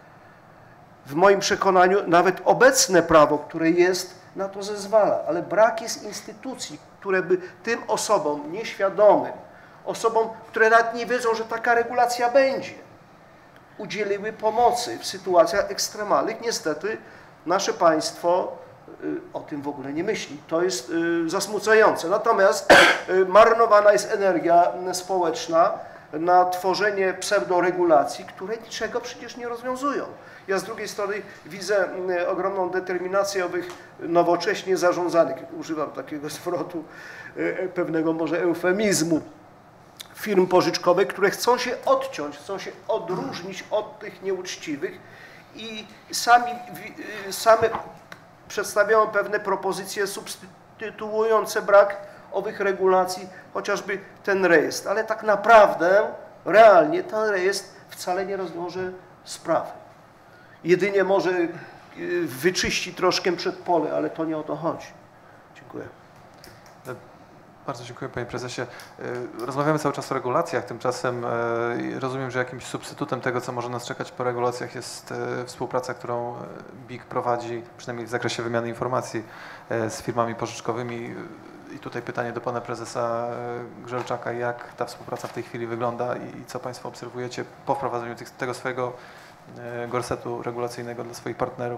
W moim przekonaniu nawet obecne prawo, które jest, na to zezwala, ale brak jest instytucji, które by tym osobom nieświadomym, osobom, które nawet nie wiedzą, że taka regulacja będzie, udzieliły pomocy w sytuacjach ekstremalnych. Niestety nasze państwo o tym w ogóle nie myśli. To jest zasmucające. Natomiast marnowana jest energia społeczna na tworzenie pseudoregulacji, które niczego przecież nie rozwiązują. Ja z drugiej strony widzę ogromną determinację owych nowocześnie zarządzanych, używam takiego zwrotu, pewnego może eufemizmu, firm pożyczkowych, które chcą się odciąć, chcą się odróżnić od tych nieuczciwych i sami, same przedstawiają pewne propozycje substytuujące brak owych regulacji, chociażby ten rejestr. Ale tak naprawdę, realnie ten rejestr wcale nie rozwiąże sprawy. Jedynie może wyczyści troszkę przed pole, ale to nie o to chodzi. Dziękuję. Bardzo dziękuję, panie prezesie. Rozmawiamy cały czas o regulacjach, tymczasem rozumiem, że jakimś substytutem tego, co może nas czekać po regulacjach, jest współpraca, którą B I K prowadzi, przynajmniej w zakresie wymiany informacji z firmami pożyczkowymi. I tutaj pytanie do pana prezesa Grzelczaka, jak ta współpraca w tej chwili wygląda i co państwo obserwujecie po wprowadzeniu tego swojego gorsetu regulacyjnego dla swoich partnerów?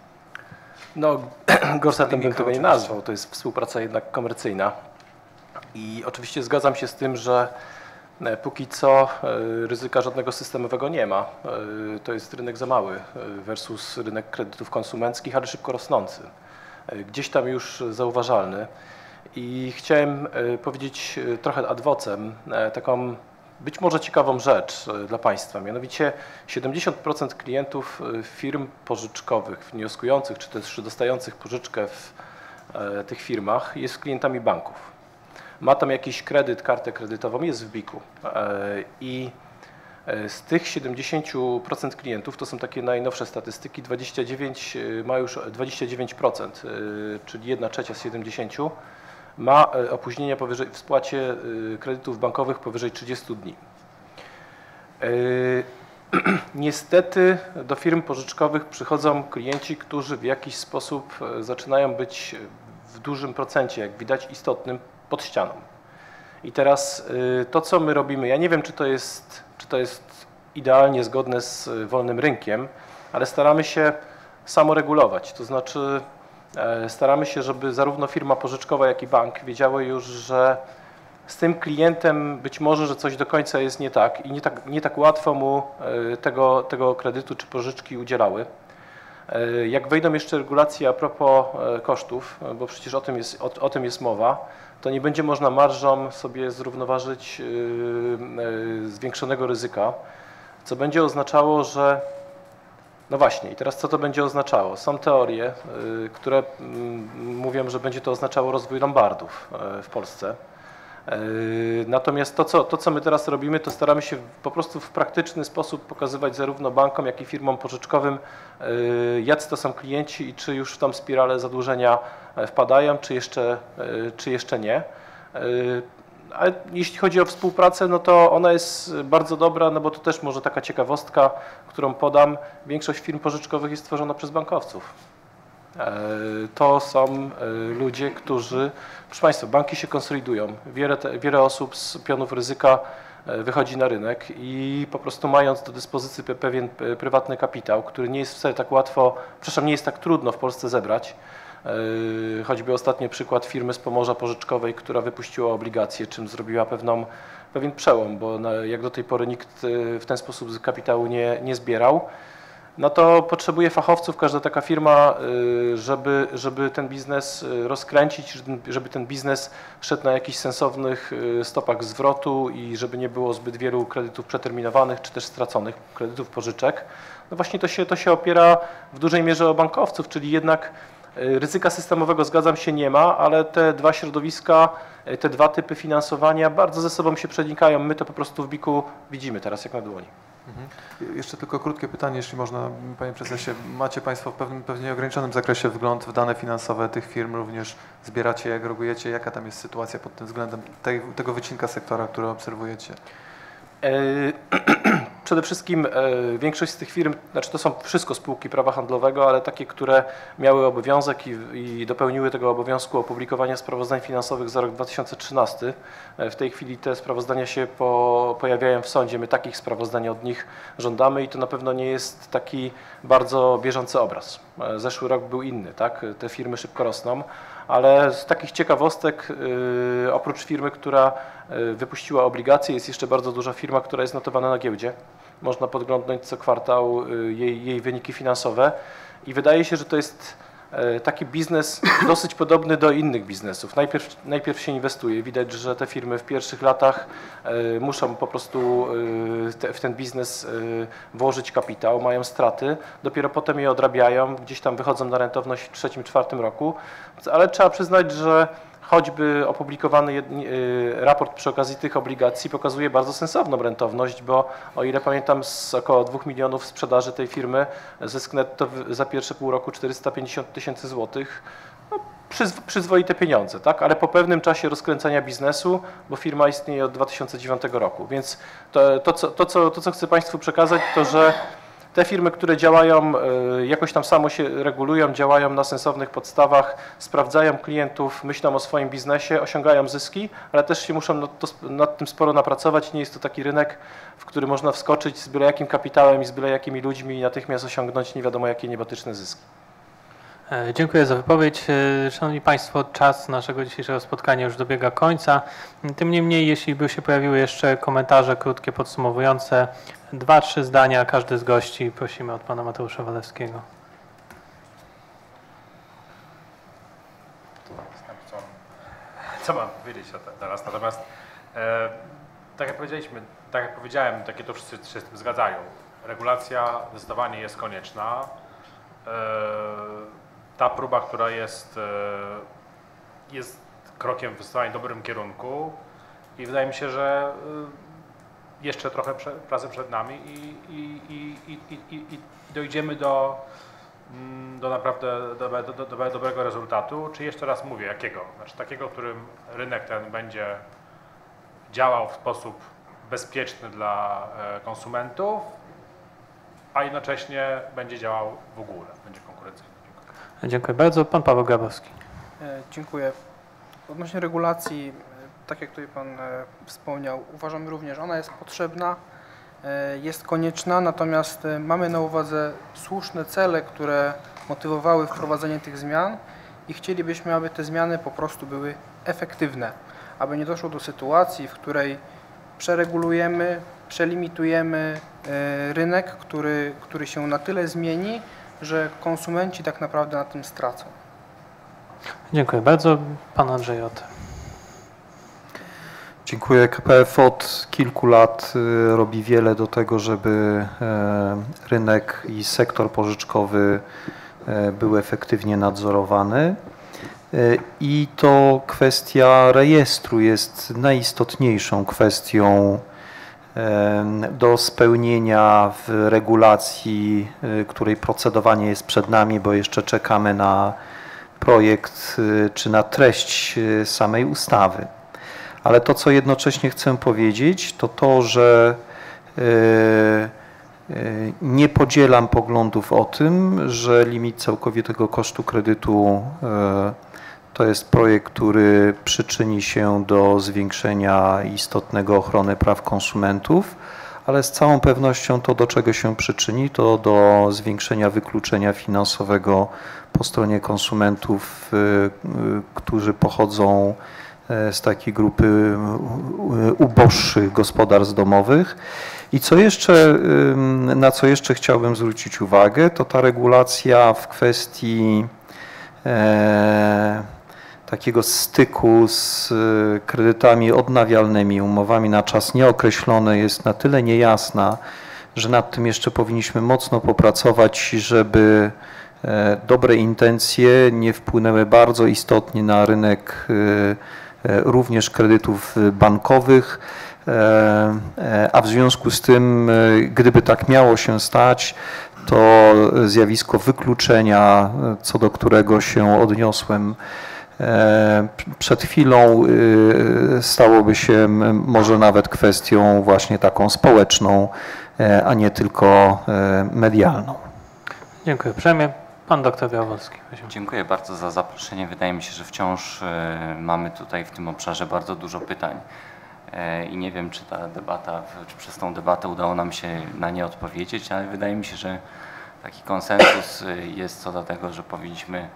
No, gorsetem bym tego nie nazwał, to jest współpraca jednak komercyjna. I oczywiście zgadzam się z tym, że póki co ryzyka żadnego systemowego nie ma. To jest rynek za mały versus rynek kredytów konsumenckich, ale szybko rosnący. Gdzieś tam już zauważalny. I chciałem powiedzieć trochę ad vocem taką być może ciekawą rzecz dla państwa. Mianowicie siedemdziesiąt procent klientów firm pożyczkowych, wnioskujących czy też dostających pożyczkę w tych firmach jest klientami banków. Ma tam jakiś kredyt, kartę kredytową, jest w B I K-u i z tych siedemdziesięciu procent klientów, to są takie najnowsze statystyki, dwadzieścia dziewięć ma już dwadzieścia dziewięć procent, czyli jedna trzecia z siedemdziesięciu ma opóźnienia powyżej, w spłacie kredytów bankowych powyżej trzydziestu dni. Niestety do firm pożyczkowych przychodzą klienci, którzy w jakiś sposób zaczynają być w dużym procencie, jak widać, istotnym pod ścianą. I teraz to, co my robimy, ja nie wiem, czy to jest, czy to jest idealnie zgodne z wolnym rynkiem, ale staramy się samoregulować, to znaczy staramy się, żeby zarówno firma pożyczkowa, jak i bank wiedziały już, że z tym klientem być może, że coś do końca jest nie tak i nie tak, nie tak łatwo mu tego, tego kredytu czy pożyczki udzielały. Jak wejdą jeszcze regulacje a propos kosztów, bo przecież o tym jest, o, o tym jest mowa, to nie będzie można marżą sobie zrównoważyć zwiększonego ryzyka, co będzie oznaczało, że no właśnie, i teraz co to będzie oznaczało? Są teorie, które mówią, że będzie to oznaczało rozwój lombardów w Polsce. Natomiast to co, to, co my teraz robimy, to staramy się po prostu w praktyczny sposób pokazywać zarówno bankom, jak i firmom pożyczkowym, jacy to są klienci i czy już w tą spiralę zadłużenia wpadają, czy jeszcze, czy jeszcze nie. A jeśli chodzi o współpracę, no to ona jest bardzo dobra, no bo to też może taka ciekawostka, którą podam. Większość firm pożyczkowych jest tworzona przez bankowców. To są ludzie, którzy, proszę Państwa, banki się konsolidują. Wiele, wiele osób z pionów ryzyka wychodzi na rynek i po prostu mając do dyspozycji pewien prywatny kapitał, który nie jest wcale tak łatwo, przepraszam, nie jest tak trudno w Polsce zebrać. Choćby ostatni przykład firmy z Pomorza Pożyczkowej, która wypuściła obligacje, czym zrobiła pewną, pewien przełom, bo jak do tej pory nikt w ten sposób kapitału nie, nie zbierał. No to potrzebuje fachowców każda taka firma, żeby, żeby ten biznes rozkręcić, żeby ten biznes szedł na jakichś sensownych stopach zwrotu i żeby nie było zbyt wielu kredytów przeterminowanych czy też straconych kredytów pożyczek. No właśnie to się, to się opiera w dużej mierze o bankowców, czyli jednak ryzyka systemowego, zgadzam się, nie ma, ale te dwa środowiska, te dwa typy finansowania bardzo ze sobą się przenikają. My to po prostu w biku widzimy teraz jak na dłoni. Mhm. Jeszcze tylko krótkie pytanie, jeśli można, Panie Prezesie. Macie Państwo w pewnym, pewnie ograniczonym zakresie wgląd w dane finansowe tych firm, również zbieracie, jak reagujecie, jaka tam jest sytuacja pod tym względem tej, tego wycinka sektora, który obserwujecie? Przede wszystkim większość z tych firm, znaczy to są wszystko spółki prawa handlowego, ale takie, które miały obowiązek i, i dopełniły tego obowiązku opublikowania sprawozdań finansowych za rok dwa tysiące trzynasty. W tej chwili te sprawozdania się po, pojawiają w sądzie, my takich sprawozdań od nich żądamy i to na pewno nie jest taki bardzo bieżący obraz. Zeszły rok był inny, tak? Te firmy szybko rosną. Ale z takich ciekawostek, yy, oprócz firmy, która yy, wypuściła obligacje, jest jeszcze bardzo duża firma, która jest notowana na giełdzie. Można podglądnąć co kwartał yy, jej, jej wyniki finansowe i wydaje się, że to jest yy, taki biznes dosyć podobny do innych biznesów. Najpierw, najpierw się inwestuje. Widać, że te firmy w pierwszych latach yy, muszą po prostu yy, te, w ten biznes yy, włożyć kapitał, mają straty, dopiero potem je odrabiają, gdzieś tam wychodzą na rentowność w trzecim, czwartym roku. Ale trzeba przyznać, że choćby opublikowany raport przy okazji tych obligacji pokazuje bardzo sensowną rentowność, bo o ile pamiętam z około dwóch milionów sprzedaży tej firmy zysk netto za pierwsze pół roku czterysta pięćdziesiąt tysięcy złotych, no, przyzw przyzwoite pieniądze, tak? Ale po pewnym czasie rozkręcania biznesu, bo firma istnieje od dwa tysiące dziewiątego roku, więc to, to, co, to, co, to co chcę Państwu przekazać, to że te firmy, które działają, jakoś tam samo się regulują, działają na sensownych podstawach, sprawdzają klientów, myślą o swoim biznesie, osiągają zyski, ale też się muszą nad, to, nad tym sporo napracować. Nie jest to taki rynek, w który można wskoczyć z byle jakim kapitałem i z byle jakimi ludźmi i natychmiast osiągnąć nie wiadomo jakie niebotyczne zyski. Dziękuję za wypowiedź. Szanowni Państwo, czas naszego dzisiejszego spotkania już dobiega końca. Tym niemniej, jeśli by się pojawiły jeszcze komentarze krótkie, podsumowujące, dwa, trzy zdania, każdy z gości, prosimy od Pana Mateusza Walewskiego. Co mam powiedzieć teraz? Natomiast e, tak jak powiedzieliśmy, tak jak powiedziałem, takie to wszyscy się z tym zgadzają. Regulacja zdecydowanie jest konieczna. E, ta próba, która jest, e, jest krokiem w zdecydowanie dobrym kierunku i wydaje mi się, że e, jeszcze trochę prze, pracy przed nami i, i, i, i, i, i dojdziemy do, do naprawdę do, do, do dobrego rezultatu. Czy jeszcze raz mówię, jakiego? Znaczy takiego, w którym rynek ten będzie działał w sposób bezpieczny dla konsumentów, a jednocześnie będzie działał w ogóle, będzie konkurencyjny. Dziękuję. Dziękuję bardzo. Pan Paweł Grabowski. Dziękuję. Odnośnie regulacji, tak jak tutaj Pan wspomniał, uważam również, że ona jest potrzebna, jest konieczna, natomiast mamy na uwadze słuszne cele, które motywowały wprowadzenie tych zmian i chcielibyśmy, aby te zmiany po prostu były efektywne. aby nie doszło do sytuacji, w której przeregulujemy, przelimitujemy e, rynek, który, który się na tyle zmieni, że konsumenci tak naprawdę na tym stracą. Dziękuję bardzo. Pan Andrzej Ot. Dziękuję. K P F od kilku lat y, robi wiele do tego, żeby e, rynek i sektor pożyczkowy e, był efektywnie nadzorowany. E, I to kwestia rejestru jest najistotniejszą kwestią e, do spełnienia w regulacji, y, której procedowanie jest przed nami, bo jeszcze czekamy na projekt y, czy na treść y, samej ustawy. Ale to, co jednocześnie chcę powiedzieć, to to, że nie podzielam poglądów o tym, że limit całkowitego kosztu kredytu to jest projekt, który przyczyni się do zwiększenia istotnego ochrony praw konsumentów, ale z całą pewnością to, do czego się przyczyni, to do zwiększenia wykluczenia finansowego po stronie konsumentów, którzy pochodzą z takiej grupy uboższych gospodarstw domowych. I co jeszcze, na co jeszcze chciałbym zwrócić uwagę, to ta regulacja w kwestii e, takiego styku z kredytami odnawialnymi, umowami na czas nieokreślony jest na tyle niejasna, że nad tym jeszcze powinniśmy mocno popracować, żeby dobre intencje nie wpłynęły bardzo istotnie na rynek również kredytów bankowych, a w związku z tym, gdyby tak miało się stać, to zjawisko wykluczenia, co do którego się odniosłem przed chwilą, stałoby się może nawet kwestią właśnie taką społeczną, a nie tylko medialną. Dziękuję uprzejmie. Pan doktor Białowolski. Dziękuję bardzo za zaproszenie. Wydaje mi się, że wciąż mamy tutaj w tym obszarze bardzo dużo pytań i nie wiem, czy ta debata, czy przez tą debatę udało nam się na nie odpowiedzieć, ale wydaje mi się, że taki konsensus jest co do tego, że powinniśmy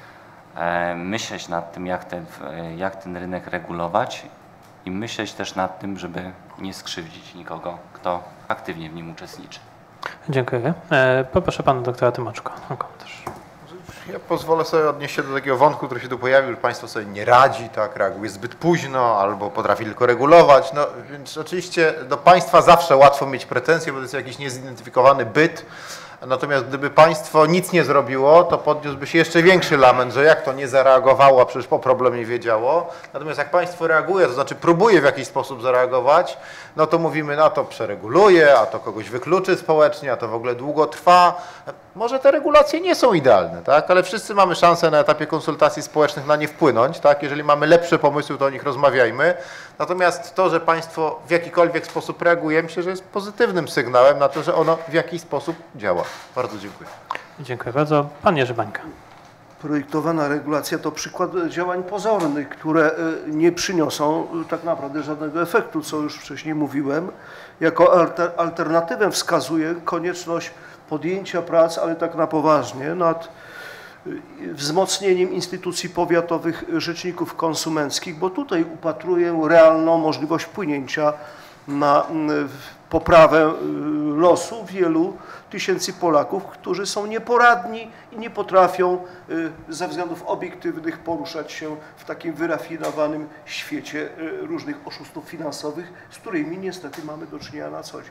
myśleć nad tym, jak ten, jak ten rynek regulować i myśleć też nad tym, żeby nie skrzywdzić nikogo, kto aktywnie w nim uczestniczy. Dziękuję. Poproszę pana doktora Tymoczko o komentarz. Ja pozwolę sobie odnieść się do takiego wątku, który się tu pojawił, że państwo sobie nie radzi, tak, reaguje zbyt późno albo potrafi tylko regulować. No więc oczywiście do państwa zawsze łatwo mieć pretensje, bo to jest jakiś niezidentyfikowany byt. Natomiast gdyby państwo nic nie zrobiło, to podniósłby się jeszcze większy lament, że jak to nie zareagowało, a przecież po problemie wiedziało. Natomiast jak państwo reaguje, to znaczy próbuje w jakiś sposób zareagować, no to mówimy, no to przereguluje, a to kogoś wykluczy społecznie, a to w ogóle długo trwa. Może te regulacje nie są idealne, tak? Ale wszyscy mamy szansę na etapie konsultacji społecznych na nie wpłynąć, tak? Jeżeli mamy lepsze pomysły, to o nich rozmawiajmy. Natomiast to, że państwo w jakikolwiek sposób reaguje, myślę, że jest pozytywnym sygnałem na to, że ono w jakiś sposób działa. Bardzo dziękuję. Dziękuję bardzo. Pan Jerzy Bańka. Projektowana regulacja to przykład działań pozornych, które nie przyniosą tak naprawdę żadnego efektu, co już wcześniej mówiłem. Jako alter, alternatywę wskazuje konieczność podjęcia prac, ale tak na poważnie, nad wzmocnieniem instytucji powiatowych rzeczników konsumenckich, bo tutaj upatruję realną możliwość wpłynięcia na poprawę losu wielu tysięcy Polaków, którzy są nieporadni i nie potrafią ze względów obiektywnych poruszać się w takim wyrafinowanym świecie różnych oszustów finansowych, z którymi niestety mamy do czynienia na co dzień.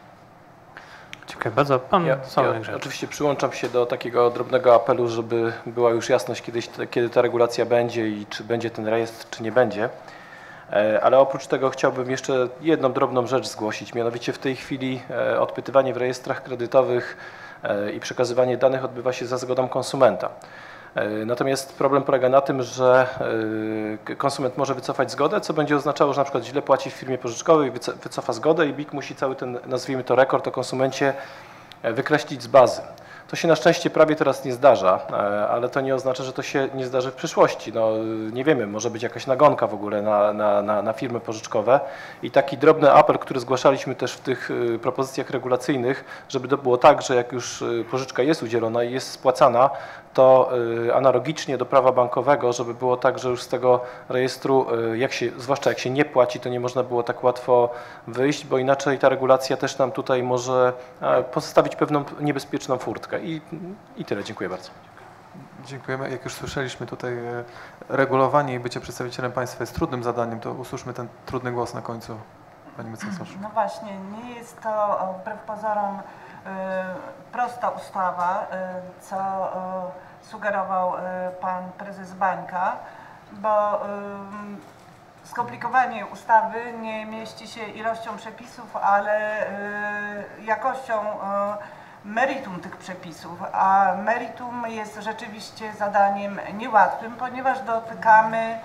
Dziękuję bardzo. Pan ja, ja oczywiście przyłączam się do takiego drobnego apelu, żeby była już jasność, kiedyś, kiedy ta regulacja będzie i czy będzie ten rejestr, czy nie będzie. Ale oprócz tego chciałbym jeszcze jedną drobną rzecz zgłosić, mianowicie w tej chwili odpytywanie w rejestrach kredytowych i przekazywanie danych odbywa się za zgodą konsumenta. Natomiast problem polega na tym, że konsument może wycofać zgodę, co będzie oznaczało, że na przykład źle płaci w firmie pożyczkowej, wycofa zgodę i B I K musi cały ten, nazwijmy to, rekord o konsumencie wykreślić z bazy. To się na szczęście prawie teraz nie zdarza, ale to nie oznacza, że to się nie zdarzy w przyszłości. No, nie wiemy, może być jakaś nagonka w ogóle na, na, na, na firmy pożyczkowe i taki drobny apel, który zgłaszaliśmy też w tych propozycjach regulacyjnych, żeby to było tak, że jak już pożyczka jest udzielona i jest spłacana, to analogicznie do prawa bankowego, żeby było tak, że już z tego rejestru, jak się, zwłaszcza jak się nie płaci, to nie można było tak łatwo wyjść, bo inaczej ta regulacja też nam tutaj może pozostawić pewną niebezpieczną furtkę. I, i tyle. Dziękuję bardzo. Dziękujemy. Jak już słyszeliśmy tutaj, regulowanie i bycie przedstawicielem państwa jest trudnym zadaniem, to usłyszmy ten trudny głos na końcu. Pani mecenas. No właśnie, nie jest to wbrew pozorom prosta ustawa, co sugerował pan prezes Bańka, bo skomplikowanie ustawy nie mieści się ilością przepisów, ale jakością meritum tych przepisów, a meritum jest rzeczywiście zadaniem niełatwym, ponieważ dotykamy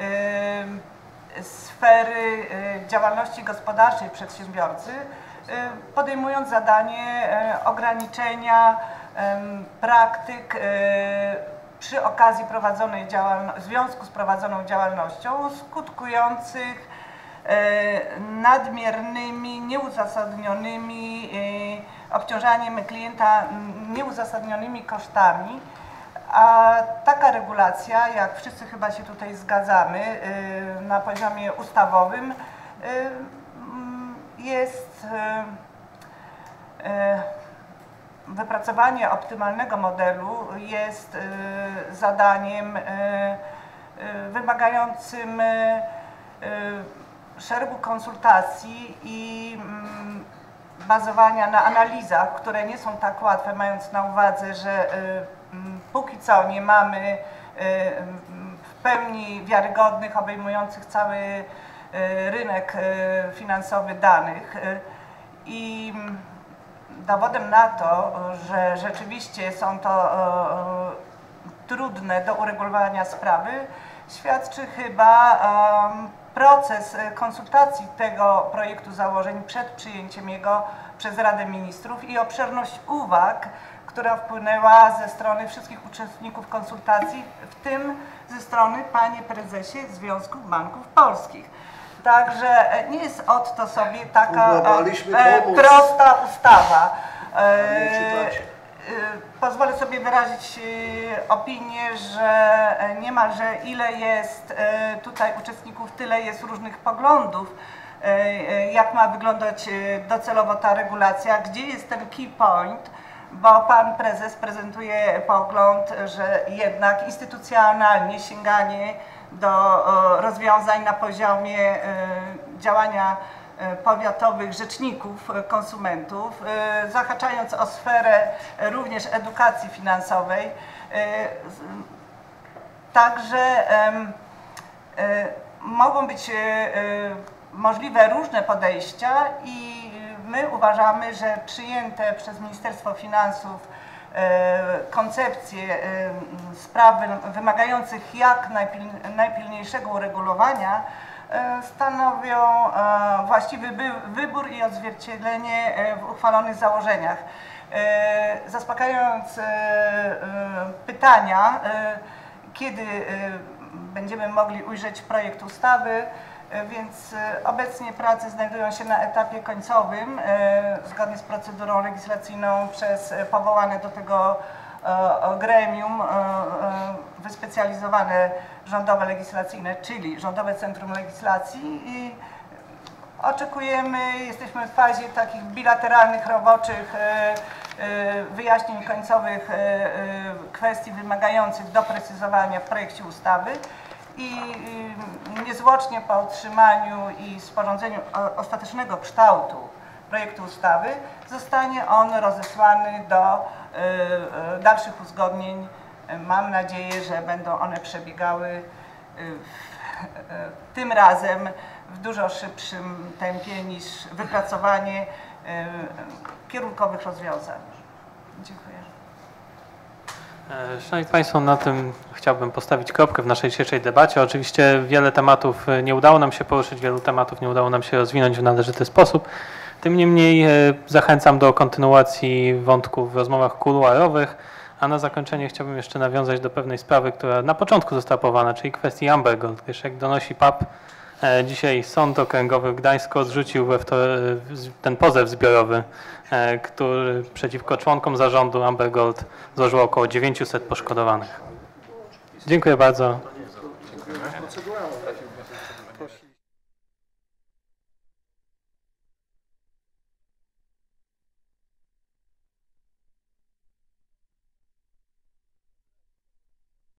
sfery działalności gospodarczej przedsiębiorcy, podejmując zadanie ograniczenia praktyk przy okazji prowadzonej działalności, w związku z prowadzoną działalnością skutkujących nadmiernymi, nieuzasadnionymi, obciążaniem klienta nieuzasadnionymi kosztami. A taka regulacja, jak wszyscy chyba się tutaj zgadzamy, na poziomie ustawowym jest wypracowanie optymalnego modelu jest zadaniem wymagającym szeregu konsultacji i bazowania na analizach, które nie są tak łatwe, mając na uwadze, że póki co nie mamy w pełni wiarygodnych, obejmujących cały rynek finansowy danych. I dowodem na to, że rzeczywiście są to trudne do uregulowania sprawy, świadczy chyba proces konsultacji tego projektu założeń przed przyjęciem jego przez Radę Ministrów i obszerność uwag, która wpłynęła ze strony wszystkich uczestników konsultacji, w tym ze strony, panie prezesie, Związku Banków Polskich. Także nie jest od to sobie taka e, prosta ustawa. E, pozwolę sobie wyrazić opinię, że niemalże ile jest tutaj uczestników, tyle jest różnych poglądów, jak ma wyglądać docelowo ta regulacja, gdzie jest ten key point, bo pan prezes prezentuje pogląd, że jednak instytucjonalnie sięganie do rozwiązań na poziomie działania powiatowych rzeczników konsumentów, zahaczając o sferę również edukacji finansowej. Także mogą być możliwe różne podejścia i my uważamy, że przyjęte przez Ministerstwo Finansów koncepcje spraw wymagających jak najpilniejszego uregulowania stanowią właściwy wybór i odzwierciedlenie w uchwalonych założeniach. Zaspokajając pytania, kiedy będziemy mogli ujrzeć projekt ustawy, więc obecnie prace znajdują się na etapie końcowym, zgodnie z procedurą legislacyjną przez powołane do tego gremium wyspecjalizowane rządowe legislacyjne, czyli Rządowe Centrum Legislacji, i oczekujemy, jesteśmy w fazie takich bilateralnych, roboczych wyjaśnień końcowych kwestii wymagających doprecyzowania w projekcie ustawy. I niezwłocznie po otrzymaniu i sporządzeniu ostatecznego kształtu projektu ustawy zostanie on rozesłany do dalszych uzgodnień. Mam nadzieję, że będą one przebiegały tym razem w dużo szybszym tempie niż wypracowanie kierunkowych rozwiązań. Dziękuję. Szanowni Państwo, na tym chciałbym postawić kropkę w naszej dzisiejszej debacie. Oczywiście wiele tematów nie udało nam się poruszyć, wielu tematów nie udało nam się rozwinąć w należyty sposób. Tym niemniej zachęcam do kontynuacji wątków w rozmowach kuluarowych, a na zakończenie chciałbym jeszcze nawiązać do pewnej sprawy, która na początku została powołana, czyli kwestii Amber Gold, gdyż jak donosi P A P, E, Dzisiaj Sąd Okręgowy w Gdańsku odrzucił we wtor- ten pozew zbiorowy, e, który przeciwko członkom zarządu Amber Gold złożyło około dziewięćset poszkodowanych. Dziękuję bardzo.